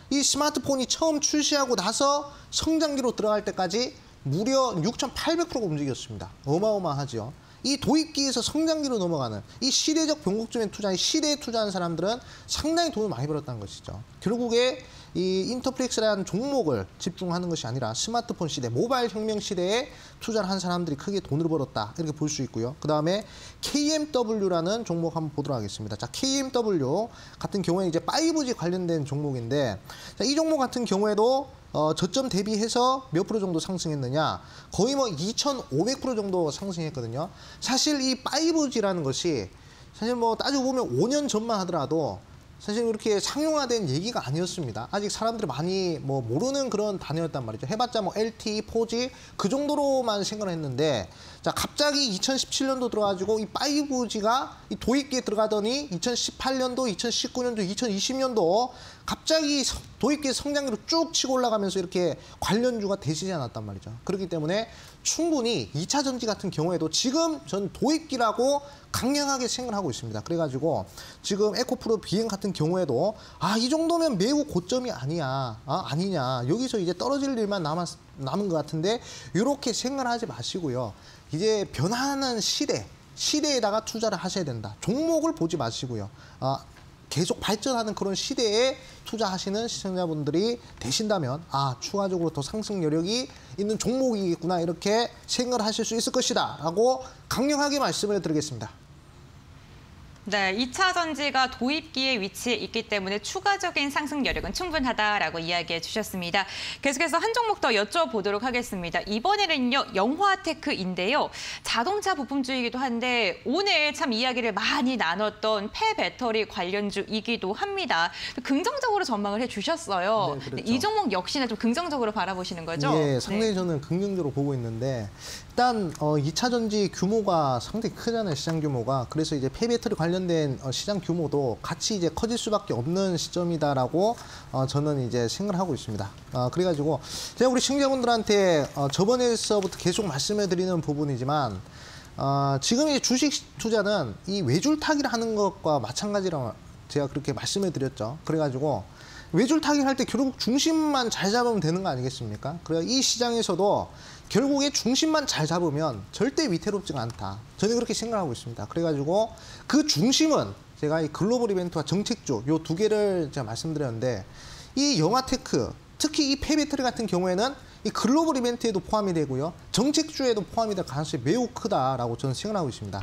이 스마트폰이 처음 출시하고 나서 성장기로 들어갈 때까지 무려 육천팔백 퍼센트가 움직였습니다. 어마어마하죠. 이 도입기에서 성장기로 넘어가는 이 시대적 변곡점에 투자한 시대에 투자한 사람들은 상당히 돈을 많이 벌었다는 것이죠. 결국에 이 인터플렉스라는 종목을 집중하는 것이 아니라 스마트폰 시대, 모바일 혁명 시대에 투자를 한 사람들이 크게 돈을 벌었다. 이렇게 볼 수 있고요. 그 다음에 케이엠더블유라는 종목 한번 보도록 하겠습니다. 자, 케이엠더블유 같은 경우에 이제 파이브지 관련된 종목인데, 자, 이 종목 같은 경우에도 어, 저점 대비해서 몇 프로 정도 상승했느냐? 거의 뭐 이천오백 퍼센트 정도 상승했거든요. 사실 이 파이브지라는 것이 사실 뭐 따지고 보면 오 년 전만 하더라도 사실 그렇게 상용화된 얘기가 아니었습니다. 아직 사람들이 많이 뭐 모르는 그런 단어였단 말이죠. 해봤자 뭐 엘티이, 포지 그 정도로만 생각을 했는데, 자, 갑자기 이천십칠 년도 들어가지고 이 파이브지가 이 도입기에 들어가더니 이천십팔 년도, 이천십구 년도, 이천이십 년도 갑자기 도입기의 성장기로 쭉 치고 올라가면서 이렇게 관련주가 되시지 않았단 말이죠. 그렇기 때문에 충분히 이 차 전지 같은 경우에도 지금 전 도입기라고 강력하게 생각을 하고 있습니다. 그래가지고 지금 에코프로 비행 같은 경우에도 아, 이 정도면 매우 고점이 아니야, 아, 아니냐. 여기서 이제 떨어질 일만 남았, 남은 것 같은데 이렇게 생각을 하지 마시고요. 이제 변화하는 시대, 시대에다가 투자를 하셔야 된다. 종목을 보지 마시고요. 아, 계속 발전하는 그런 시대에 투자하시는 시청자분들이 되신다면 아, 추가적으로 더 상승 여력이 있는 종목이겠구나 이렇게 생각을 하실 수 있을 것이다 라고 강력하게 말씀을 드리겠습니다. 네, 이 차 전지가 도입기에 위치해 있기 때문에 추가적인 상승 여력은 충분하다라고 이야기해 주셨습니다. 계속해서 한 종목 더 여쭤보도록 하겠습니다. 이번에는요, 영화테크인데요. 자동차 부품주이기도 한데 오늘 참 이야기를 많이 나눴던 폐배터리 관련주이기도 합니다. 긍정적으로 전망을 해주셨어요. 네, 그렇죠. 이 종목 역시나 좀 긍정적으로 바라보시는 거죠? 예, 상당히 네. 저는 긍정적으로 보고 있는데, 일단 어, 이 차 전지 규모가 상당히 크잖아요, 시장 규모가. 그래서 이제 폐배터리 관련된 어, 시장 규모도 같이 이제 커질 수밖에 없는 시점이다라고 어, 저는 이제 생각을 하고 있습니다. 어, 그래가지고 제가 우리 시청자분들한테 어, 저번에서부터 계속 말씀을 드리는 부분이지만, 어, 지금 이 주식 투자는 이 외줄타기를 하는 것과 마찬가지라고 제가 그렇게 말씀을 드렸죠. 그래가지고 외줄타기 할 때 결국 중심만 잘 잡으면 되는 거 아니겠습니까? 그래서 이 시장에서도 결국에 중심만 잘 잡으면 절대 위태롭지가 않다. 저는 그렇게 생각하고 있습니다. 그래가지고 그 중심은 제가 이 글로벌 이벤트와 정책주 요 두 개를 제가 말씀드렸는데, 이 영화테크 특히 이 폐배터리 같은 경우에는 이 글로벌 이벤트에도 포함이 되고요, 정책주에도 포함이 될 가능성이 매우 크다라고 저는 생각하고 있습니다.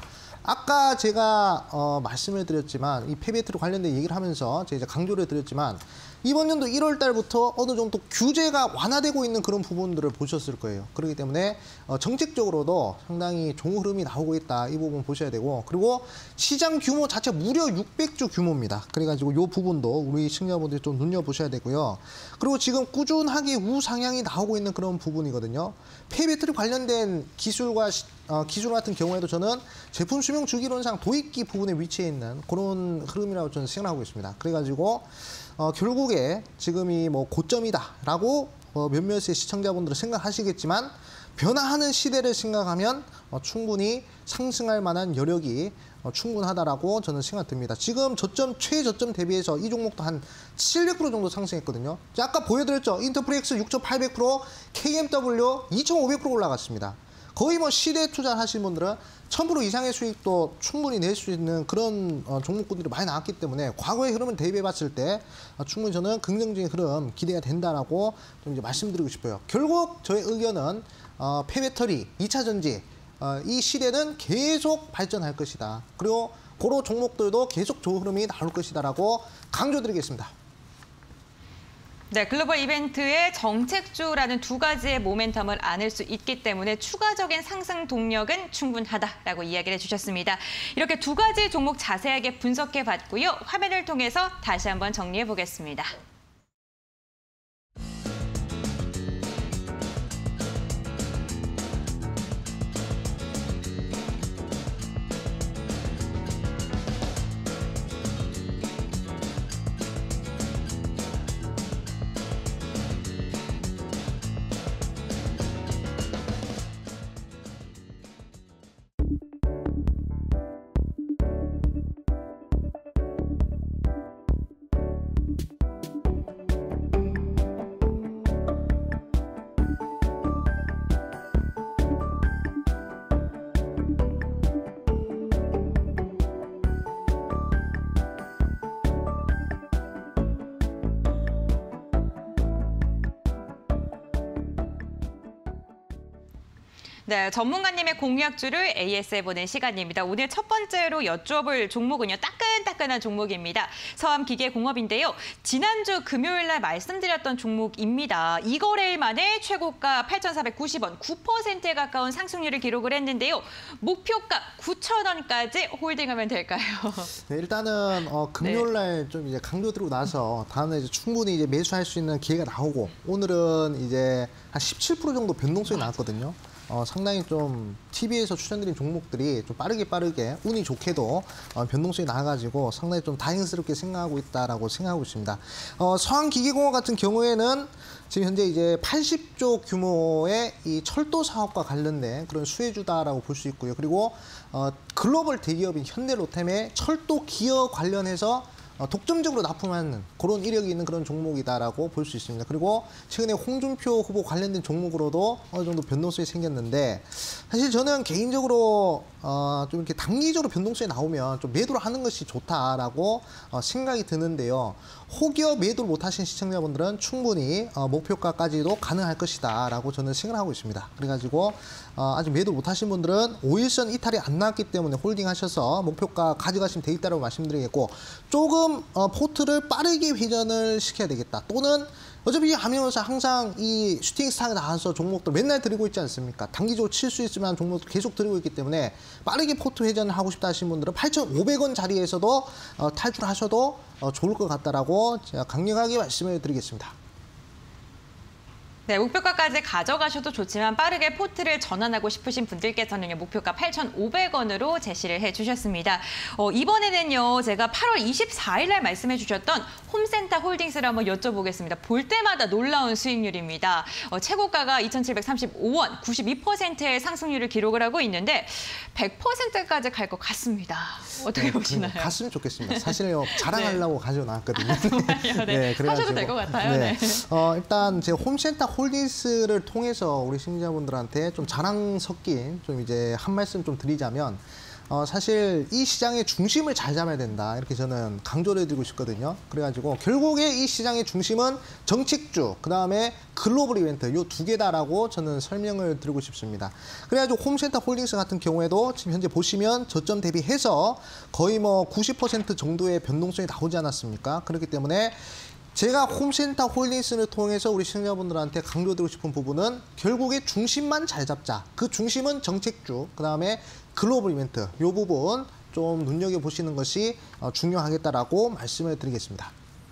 아까 제가 어, 말씀을 드렸지만 이 폐배터리 관련된 얘기를 하면서 제가 이제 강조를 드렸지만, 이번 연도 일월 달부터 어느 정도 규제가 완화되고 있는 그런 부분들을 보셨을 거예요. 그렇기 때문에 어, 정책적으로도 상당히 좋은 흐름이 나오고 있다. 이 부분 보셔야 되고, 그리고 시장 규모 자체 무려 육백 주 규모입니다. 그래가지고 이 부분도 우리 시청자분들이 좀 눈여보셔야 되고요. 그리고 지금 꾸준하게 우상향이 나오고 있는 그런 부분이거든요. 폐배터리 관련된 기술과 시, 어, 기술 같은 경우에도 저는 제품 수명 주기론상 도입기 부분에 위치해 있는 그런 흐름이라고 저는 생각하고 있습니다. 그래가지고 어, 결국에 지금이 뭐 고점이다라고 어, 몇몇의 시청자분들은 생각하시겠지만, 변화하는 시대를 생각하면 어, 충분히 상승할 만한 여력이 어, 충분하다라고 저는 생각됩니다. 지금 저점 최저점 대비해서 이 종목도 한 칠백 퍼센트 정도 상승했거든요. 아까 보여드렸죠. 인터플렉스 육천팔백 퍼센트, 케이엠더블유 이천오백 퍼센트 올라갔습니다. 거의 뭐 시대 투자를 하시는 분들은 천 퍼센트 이상의 수익도 충분히 낼 수 있는 그런 어, 종목군들이 많이 나왔기 때문에 과거의 흐름을 대비해 봤을 때 어, 충분히 저는 긍정적인 흐름 기대가 된다라고 좀 이제 말씀드리고 싶어요. 결국 저의 의견은 어, 폐배터리, 이 차 전지 어, 이 시대는 계속 발전할 것이다. 그리고 그런 종목들도 계속 좋은 흐름이 나올 것이다라고 강조드리겠습니다. 네, 글로벌 이벤트의 정책주라는 두 가지의 모멘텀을 안을 수 있기 때문에 추가적인 상승 동력은 충분하다라고 이야기를 해주셨습니다. 이렇게 두 가지 종목 자세하게 분석해 봤고요. 화면을 통해서 다시 한번 정리해 보겠습니다. 네, 전문가님의 공약주를 에이에스해보는 시간입니다. 오늘 첫 번째로 여쭤볼 종목은요. 따끈따끈한 종목입니다. 서암기계공업인데요. 지난주 금요일 날 말씀드렸던 종목입니다. 이 거래일 만에 최고가 팔천사백구십 원, 구 퍼센트에 가까운 상승률을 기록을 했는데요. 목표가 구천 원까지 홀딩하면 될까요? 네, 일단은 어, 금요일 날 좀 이제 강조 들고 나서 다음에 이제 충분히 이제 매수할 수 있는 기회가 나오고 오늘은 이제 한 십칠 퍼센트 정도 변동성이 나왔거든요. 어, 상당히 좀 티비에서 추천드린 종목들이 좀 빠르게 빠르게 운이 좋게도 어, 변동성이 나와가지고 상당히 좀 다행스럽게 생각하고 있다라고 생각하고 있습니다. 어, 서한기계공업 같은 경우에는 지금 현재 이제 팔십 조 규모의 이 철도 사업과 관련된 그런 수혜주다라고 볼 수 있고요. 그리고 어, 글로벌 대기업인 현대로템의 철도 기업 관련해서 어, 독점적으로 납품하는 그런 이력이 있는 그런 종목이다라고 볼 수 있습니다. 그리고 최근에 홍준표 후보 관련된 종목으로도 어느 정도 변동성이 생겼는데 사실 저는 개인적으로 어, 좀 이렇게 단기적으로 변동성이 나오면 좀 매도를 하는 것이 좋다라고 어, 생각이 드는데요. 혹여 매도를 못하신 시청자분들은 충분히 어, 목표가까지도 가능할 것이다라고 저는 생각하고 있습니다. 그래가지고 어, 아직 매도 못하신 분들은 오일선 이탈이 안 나왔기 때문에 홀딩하셔서 목표가 가져가시면 되겠다라고 말씀드리겠고 조금 어, 포트를 빠르게 회전을 시켜야 되겠다. 또는 어차피 하면서 항상 이 슈팅 스타가 나와서 종목들 맨날 드리고 있지 않습니까? 단기적으로 칠 수 있을 만한 종목들 계속 드리고 있기 때문에 빠르게 포트 회전을 하고 싶다 하시는 분들은 팔천오백 원 자리에서도 어, 탈출하셔도 어, 좋을 것 같다라고 제가 강력하게 말씀을 드리겠습니다. 네, 목표가까지 가져가셔도 좋지만 빠르게 포트를 전환하고 싶으신 분들께서는요. 목표가 팔천오백 원으로 제시를 해주셨습니다. 어, 이번에는요. 제가 팔월 이십사일 날 말씀해 주셨던 홈센터 홀딩스를 한번 여쭤보겠습니다. 볼 때마다 놀라운 수익률입니다. 어, 최고가가 이천칠백삼십오 원, 구십이 퍼센트의 상승률을 기록을 하고 있는데 백 퍼센트까지 갈 것 같습니다. 어떻게 네, 보시나요? 갔으면 좋겠습니다. 사실요 자랑하려고 네. 가지고 나왔거든요. 아, 정말요? 네, 네 하셔도 될 것 같아요. 네. 네. 어, 일단 제 홈센터 홀딩스를 통해서 우리 시청자분들한테 좀 자랑 섞인 좀 이제 한 말씀 좀 드리자면 어, 사실 이 시장의 중심을 잘 잡아야 된다 이렇게 저는 강조를 해드리고 싶거든요. 그래가지고 결국에 이 시장의 중심은 정책주 그 다음에 글로벌 이벤트 요 두 개다라고 저는 설명을 드리고 싶습니다. 그래가지고 홈센터 홀딩스 같은 경우에도 지금 현재 보시면 저점 대비해서 거의 뭐 구십 퍼센트 정도의 변동성이 나오지 않았습니까? 그렇기 때문에 제가 홈센터 홀딩스를 통해서 우리 시청자분들한테 강조드리고 싶은 부분은 결국에 중심만 잘 잡자. 그 중심은 정책주, 그 다음에 글로벌 이벤트. 이 부분 좀 눈여겨보시는 것이 중요하겠다라고 말씀을 드리겠습니다.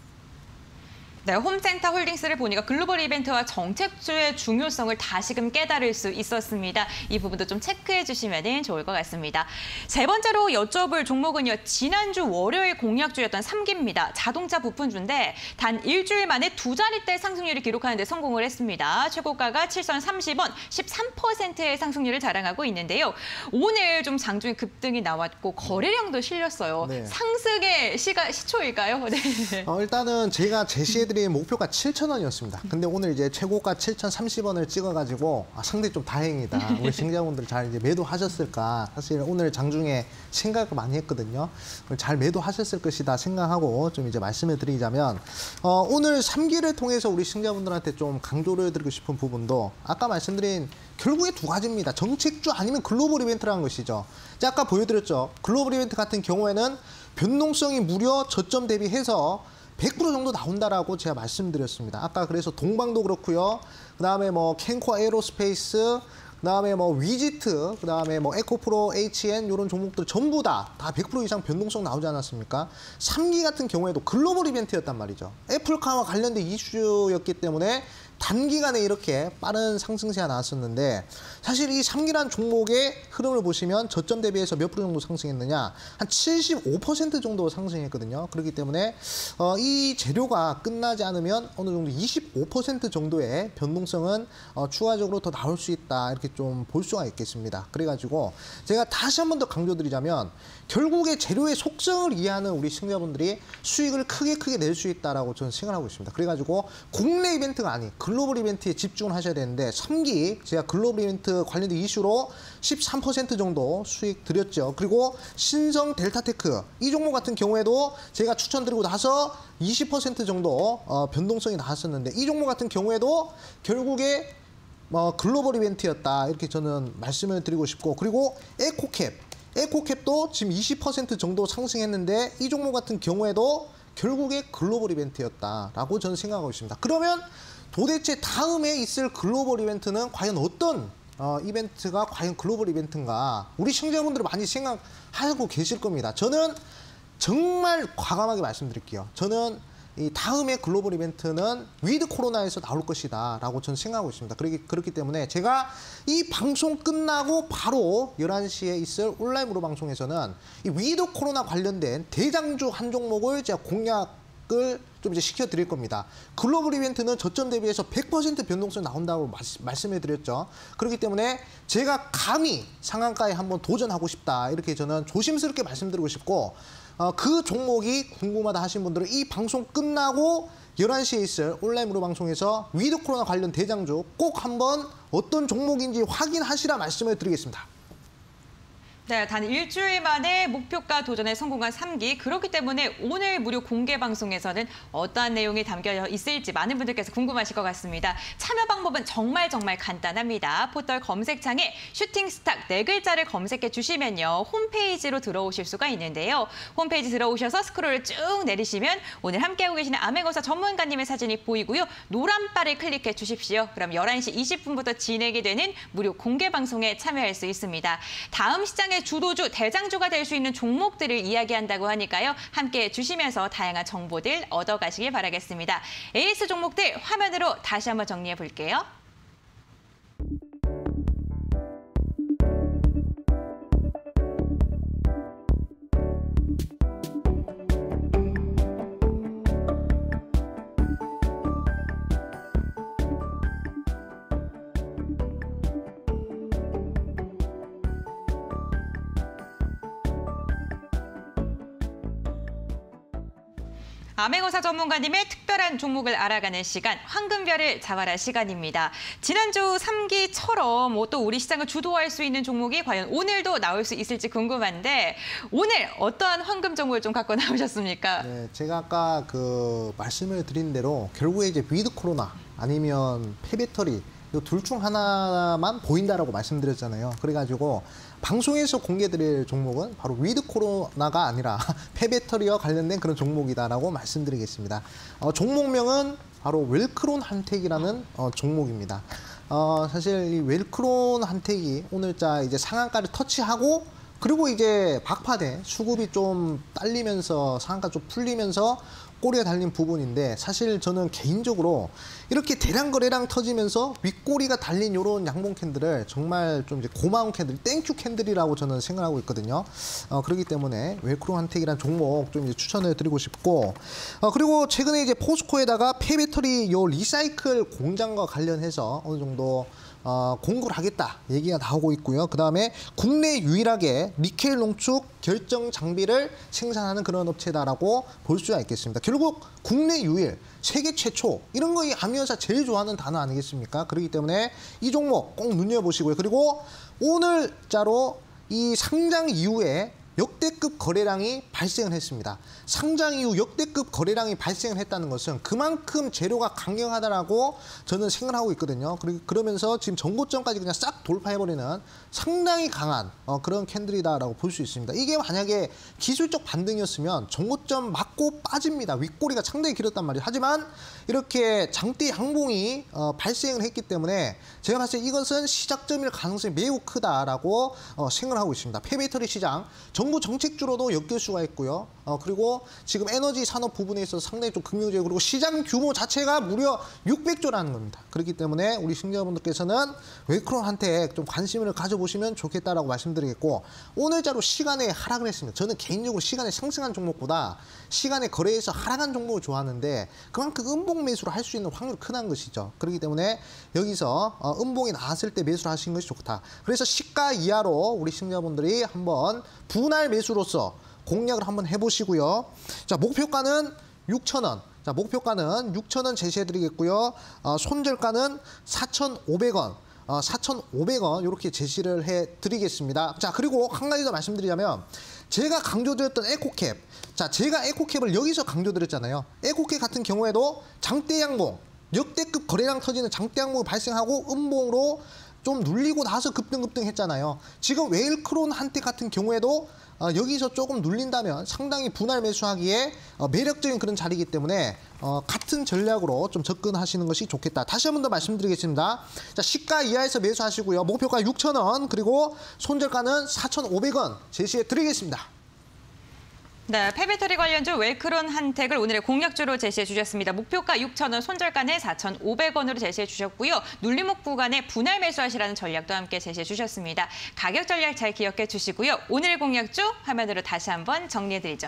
네, 홈센터 홀딩스를 보니까 글로벌 이벤트와 정책주의 중요성을 다시금 깨달을 수 있었습니다. 이 부분도 좀 체크해 주시면 좋을 것 같습니다. 세 번째로 여쭤볼 종목은요. 지난주 월요일 공약주였던 삼기입니다. 자동차 부품주인데 단 일주일 만에 두 자릿대 상승률을 기록하는 데 성공을 했습니다. 최고가가 칠천삼십 원, 십삼 퍼센트의 상승률을 자랑하고 있는데요. 오늘 좀 장중에 급등이 나왔고 거래량도 실렸어요. 네. 상승의 시가, 시초일까요? 네. 어, 일단은 제가 제시해드린 목표가 칠천 원이었습니다. 근데 오늘 이제 최고가 칠천삼십 원을 찍어가지고 아, 상당히 좀 다행이다. 우리 시청자분들 잘 이제 매도하셨을까. 사실 오늘 장중에 생각을 많이 했거든요. 잘 매도하셨을 것이다 생각하고 좀 이제 말씀을 드리자면 어, 오늘 삼기를 통해서 우리 시청자분들한테 좀 강조를 드리고 싶은 부분도 아까 말씀드린 결국에 두 가지입니다. 정책주 아니면 글로벌 이벤트라는 것이죠. 제가 아까 보여드렸죠. 글로벌 이벤트 같은 경우에는 변동성이 무려 저점 대비해서 백 퍼센트 정도 나온다라고 제가 말씀드렸습니다. 아까 그래서 동방도 그렇고요. 그다음에 뭐 캔코 에어로스페이스, 그다음에 뭐 위지트, 그다음에 뭐 에코프로, 에이치엔 이런 종목들 전부 다 다 백 퍼센트 이상 변동성 나오지 않았습니까? 삼기 같은 경우에도 글로벌 이벤트였단 말이죠. 애플카와 관련된 이슈였기 때문에 단기간에 이렇게 빠른 상승세가 나왔었는데 사실 이 삼기란 종목의 흐름을 보시면 저점 대비해서 몇 프로 정도 상승했느냐 한 칠십오 퍼센트 정도 상승했거든요. 그렇기 때문에 어, 이 재료가 끝나지 않으면 어느 정도 이십오 퍼센트 정도의 변동성은 어, 추가적으로 더 나올 수 있다 이렇게 좀 볼 수가 있겠습니다. 그래가지고 제가 다시 한 번 더 강조드리자면 결국에 재료의 속성을 이해하는 우리 시청자분들이 수익을 크게 크게 낼 수 있다라고 저는 생각하고 있습니다. 그래가지고 국내 이벤트가 아닌 글로벌 이벤트에 집중을 하셔야 되는데 삼기 제가 글로벌 이벤트 관련된 이슈로 십삼 퍼센트 정도 수익 드렸죠. 그리고 신성 델타테크 이 종목 같은 경우에도 제가 추천드리고 나서 이십 퍼센트 정도 어, 변동성이 나왔었는데 이 종목 같은 경우에도 결국에 뭐 글로벌 이벤트였다 이렇게 저는 말씀을 드리고 싶고, 그리고 에코캡, 에코캡도 지금 이십 퍼센트 정도 상승했는데 이 종목 같은 경우에도 결국에 글로벌 이벤트였다라고 저는 생각하고 있습니다. 그러면 도대체 다음에 있을 글로벌 이벤트는 과연 어떤 어, 이벤트가 과연 글로벌 이벤트인가, 우리 시청자분들이 많이 생각하고 계실 겁니다. 저는 정말 과감하게 말씀드릴게요. 저는 이 다음에 글로벌 이벤트는 위드 코로나에서 나올 것이다 라고 저는 생각하고 있습니다. 그렇기, 그렇기 때문에 제가 이 방송 끝나고 바로 열한 시에 있을 온라인 무료 방송에서는 이 위드 코로나 관련된 대장주 한 종목을 제가 공략을 좀 이제 시켜드릴 겁니다. 글로벌 이벤트는 저점 대비해서 백 퍼센트 변동성이 나온다고 마시, 말씀해 드렸죠. 그렇기 때문에 제가 감히 상한가에 한번 도전하고 싶다 이렇게 저는 조심스럽게 말씀드리고 싶고, 어, 그 종목이 궁금하다 하신 분들은 이 방송 끝나고 열한 시에 있을 온라인 무료 방송에서 위드 코로나 관련 대장주 꼭 한번 어떤 종목인지 확인하시라 말씀을 드리겠습니다. 네, 단 일주일 만에 목표가 도전에 성공한 삼 기. 그렇기 때문에 오늘 무료 공개 방송에서는 어떠한 내용이 담겨 있을지 많은 분들께서 궁금하실 것 같습니다. 참여 방법은 정말 정말 간단합니다. 포털 검색창에 슈팅스탁 네 글자를 검색해 주시면요, 홈페이지로 들어오실 수가 있는데요. 홈페이지 들어오셔서 스크롤을 쭉 내리시면 오늘 함께하고 계시는 암행어사 전문가님의 사진이 보이고요. 노란 바를 클릭해 주십시오. 그럼 열한 시 이십 분부터 진행이 되는 무료 공개 방송에 참여할 수 있습니다. 다음 시장에 주도주, 대장주가 될 수 있는 종목들을 이야기한다고 하니까요. 함께해 주시면서 다양한 정보들 얻어가시길 바라겠습니다. 에이스 종목들 화면으로 다시 한번 정리해 볼게요. 암행어사 전문가님의 특별한 종목을 알아가는 시간, 황금별을 잡아라 시간입니다. 지난주 삼 기처럼 뭐 또 우리 시장을 주도할 수 있는 종목이 과연 오늘도 나올 수 있을지 궁금한데, 오늘 어떠한 황금 종목을 좀 갖고 나오셨습니까? 네, 제가 아까 그 말씀을 드린 대로 결국에 이제 위드 코로나 아니면 폐배터리 이 둘 중 하나만 보인다라고 말씀드렸잖아요. 그래가지고 방송에서 공개드릴 종목은 바로 위드 코로나가 아니라 폐배터리와 관련된 그런 종목이다라고 말씀드리겠습니다. 어, 종목명은 바로 웰크론 한택이라는 어, 종목입니다. 어, 사실 이 웰크론 한택이 오늘자 이제 상한가를 터치하고, 그리고 이제 박파대 수급이 좀 딸리면서 상한가 좀 풀리면서 꼬리가 달린 부분인데, 사실 저는 개인적으로 이렇게 대량 거래량 터지면서 윗꼬리가 달린 이런 양봉 캔들을 정말 좀 이제 고마운 캔들, 땡큐 캔들이라고 저는 생각하고 있거든요. 어, 그렇기 때문에 웰크론 한택이라는 종목 좀 이제 추천을 드리고 싶고, 어, 그리고 최근에 이제 포스코에다가 폐배터리 요 리사이클 공장과 관련해서 어느 정도 어, 공급을 하겠다 얘기가 나오고 있고요. 그 다음에 국내 유일하게 니켈 농축 결정 장비를 생산하는 그런 업체다라고 볼 수가 있겠습니다. 결국 국내 유일, 세계 최초, 이런 거 이 암위원사 제일 좋아하는 단어 아니겠습니까? 그렇기 때문에 이 종목 꼭 눈여보시고요. 그리고 오늘자로 이 상장 이후에 역대급 거래량이 발생을 했습니다. 상장 이후 역대급 거래량이 발생을 했다는 것은 그만큼 재료가 강경하다라고 저는 생각하고 있거든요. 그러면서 지금 전고점까지 그냥 싹 돌파해버리는 상당히 강한 어, 그런 캔들이다라고 볼 수 있습니다. 이게 만약에 기술적 반등이었으면 전고점 맞고 빠집니다. 윗꼬리가 상당히 길었단 말이에요. 하지만 이렇게 장대 양봉이 어, 발생을 했기 때문에 제가 봤을 때 이것은 시작점일 가능성이 매우 크다라고 어, 생각을 하고 있습니다. 폐배터리 시장, 정부 정책주로도 엮일 수가 있고요. 어, 그리고 지금 에너지 산업 부분에 있어서 상당히 좀 긍정적이고, 그리고 시장 규모 자체가 무려 육백조라는 겁니다. 그렇기 때문에 우리 시청자분들께서는 웰크론 한택 좀 관심을 가져보시면 좋겠다라고 말씀드리겠고, 오늘자로 시간에 하락을 했습니다. 저는 개인적으로 시간에 상승한 종목보다 시간에 거래에서 하락한 종목을 좋아하는데, 그만큼 음봉 매수를 할 수 있는 확률이 크다는 것이죠. 그렇기 때문에 여기서 어, 음봉이 나왔을 때 매수를 하시는 것이 좋다. 그래서 시가 이하로 우리 시청자분들이 한번 분할 매수로서 공략을 한번 해보시고요. 자, 목표가는 육천 원. 자, 목표가는 육천 원 제시해드리겠고요. 어, 손절가는 사천오백 원. 어, 사천오백 원 이렇게 제시를 해드리겠습니다. 자, 그리고 한 가지 더 말씀드리자면, 제가 강조드렸던 에코캡. 자, 제가 에코캡을 여기서 강조드렸잖아요. 에코캡 같은 경우에도 장대 양봉, 역대급 거래량 터지는 장대 항목이 발생하고 음봉으로 좀 눌리고 나서 급등급등했잖아요. 지금 웨일크론 한테 같은 경우에도 어, 여기서 조금 눌린다면 상당히 분할 매수하기에 어, 매력적인 그런 자리이기 때문에 어, 같은 전략으로 좀 접근하시는 것이 좋겠다. 다시 한 번 더 말씀드리겠습니다. 자, 시가 이하에서 매수하시고요. 목표가 육천 원 그리고 손절가는 사천오백 원 제시해 드리겠습니다. 네, 폐배터리 관련주 웰크론 한택을 오늘의 공략주로 제시해 주셨습니다. 목표가 육천 원, 손절가는 사천오백 원으로 제시해 주셨고요. 눌림목 구간에 분할 매수하시라는 전략도 함께 제시해 주셨습니다. 가격 전략 잘 기억해 주시고요. 오늘의 공략주 화면으로 다시 한번 정리해 드리죠.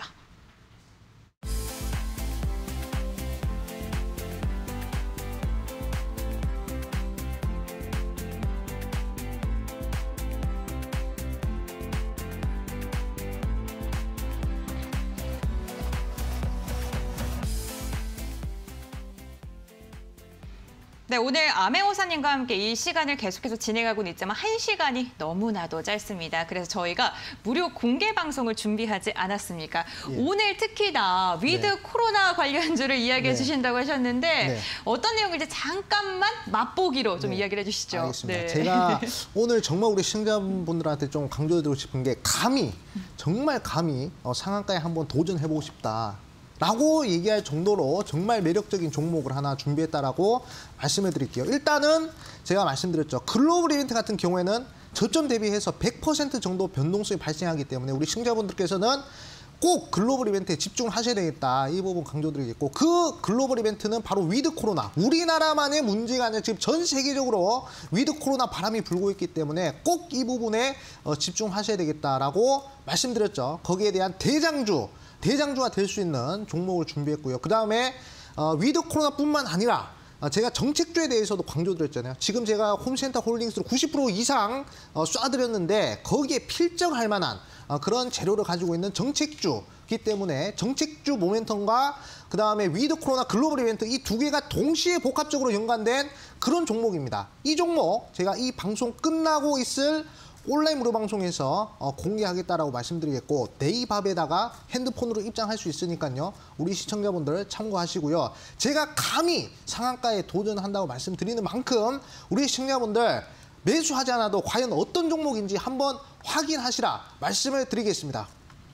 네, 오늘 아메오사님과 함께 이 시간을 계속해서 진행하고는 있지만 한 시간이 너무나도 짧습니다. 그래서 저희가 무료 공개 방송을 준비하지 않았습니까? 예. 오늘 특히나 위드 네. 코로나 관련주를 이야기해 네. 주신다고 하셨는데 네. 어떤 내용인지 잠깐만 맛보기로 좀 네. 이야기를 해주시죠. 알겠습니다. 네. 제가 오늘 정말 우리 시청자분들한테 좀 강조드리고 싶은 게 감히 정말 감히 어, 상한가에 한번 도전해보고 싶다. 라고 얘기할 정도로 정말 매력적인 종목을 하나 준비했다라고 말씀해 드릴게요. 일단은 제가 말씀드렸죠. 글로벌 이벤트 같은 경우에는 저점 대비해서 백 퍼센트 정도 변동성이 발생하기 때문에 우리 시청자분들께서는 꼭 글로벌 이벤트에 집중을 하셔야 되겠다. 이 부분 강조드리겠고 그 글로벌 이벤트는 바로 위드 코로나. 우리나라만의 문제가 아니라 지금 전 세계적으로 위드 코로나 바람이 불고 있기 때문에 꼭 이 부분에 집중하셔야 되겠다라고 말씀드렸죠. 거기에 대한 대장주. 대장주가 될 수 있는 종목을 준비했고요. 그 다음에 어, 위드 코로나뿐만 아니라 어, 제가 정책주에 대해서도 강조드렸잖아요. 지금 제가 홈센터 홀딩스로 구십 퍼센트 이상 어, 쏴드렸는데 거기에 필적할 만한 어, 그런 재료를 가지고 있는 정책주이기 때문에 정책주 모멘텀과 그 다음에 위드 코로나 글로벌 이벤트 이 두 개가 동시에 복합적으로 연관된 그런 종목입니다. 이 종목 제가 이 방송 끝나고 있을 온라인 무료 방송에서 어, 공개하겠다라고 말씀드리겠고 네이밥에다가 핸드폰으로 입장할 수 있으니까요. 우리 시청자분들 참고하시고요. 제가 감히 상한가에 도전한다고 말씀드리는 만큼 우리 시청자분들 매수하지 않아도 과연 어떤 종목인지 한번 확인하시라 말씀을 드리겠습니다.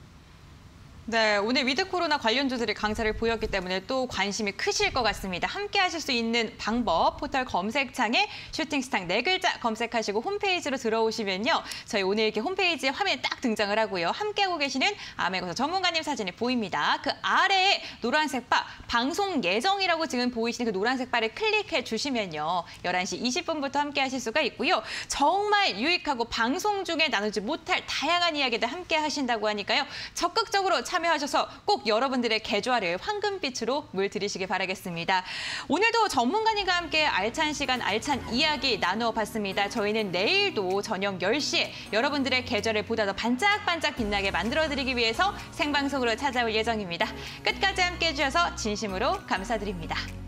네, 오늘 위드 코로나 관련주들이 강세를 보였기 때문에 또 관심이 크실 것 같습니다. 함께 하실 수 있는 방법, 포털 검색창에 슈팅스탁 네 글자 검색하시고 홈페이지로 들어오시면요. 저희 오늘 이렇게 홈페이지에 화면에 딱 등장을 하고요. 함께하고 계시는 아메고사 전문가님 사진이 보입니다. 그 아래에 노란색 바, 방송 예정이라고 지금 보이시는 그 노란색 바를 클릭해 주시면요. 열한 시 이십 분부터 함께 하실 수가 있고요. 정말 유익하고 방송 중에 나누지 못할 다양한 이야기들 함께 하신다고 하니까요. 적극적으로 참여하셔서 꼭 여러분들의 계좌를 황금빛으로 물들이시길 바라겠습니다. 오늘도 전문가님과 함께 알찬 시간, 알찬 이야기 나누어봤습니다. 저희는 내일도 저녁 열 시에 여러분들의 계좌를 보다 더 반짝반짝 빛나게 만들어드리기 위해서 생방송으로 찾아올 예정입니다. 끝까지 함께해 주셔서 진심으로 감사드립니다.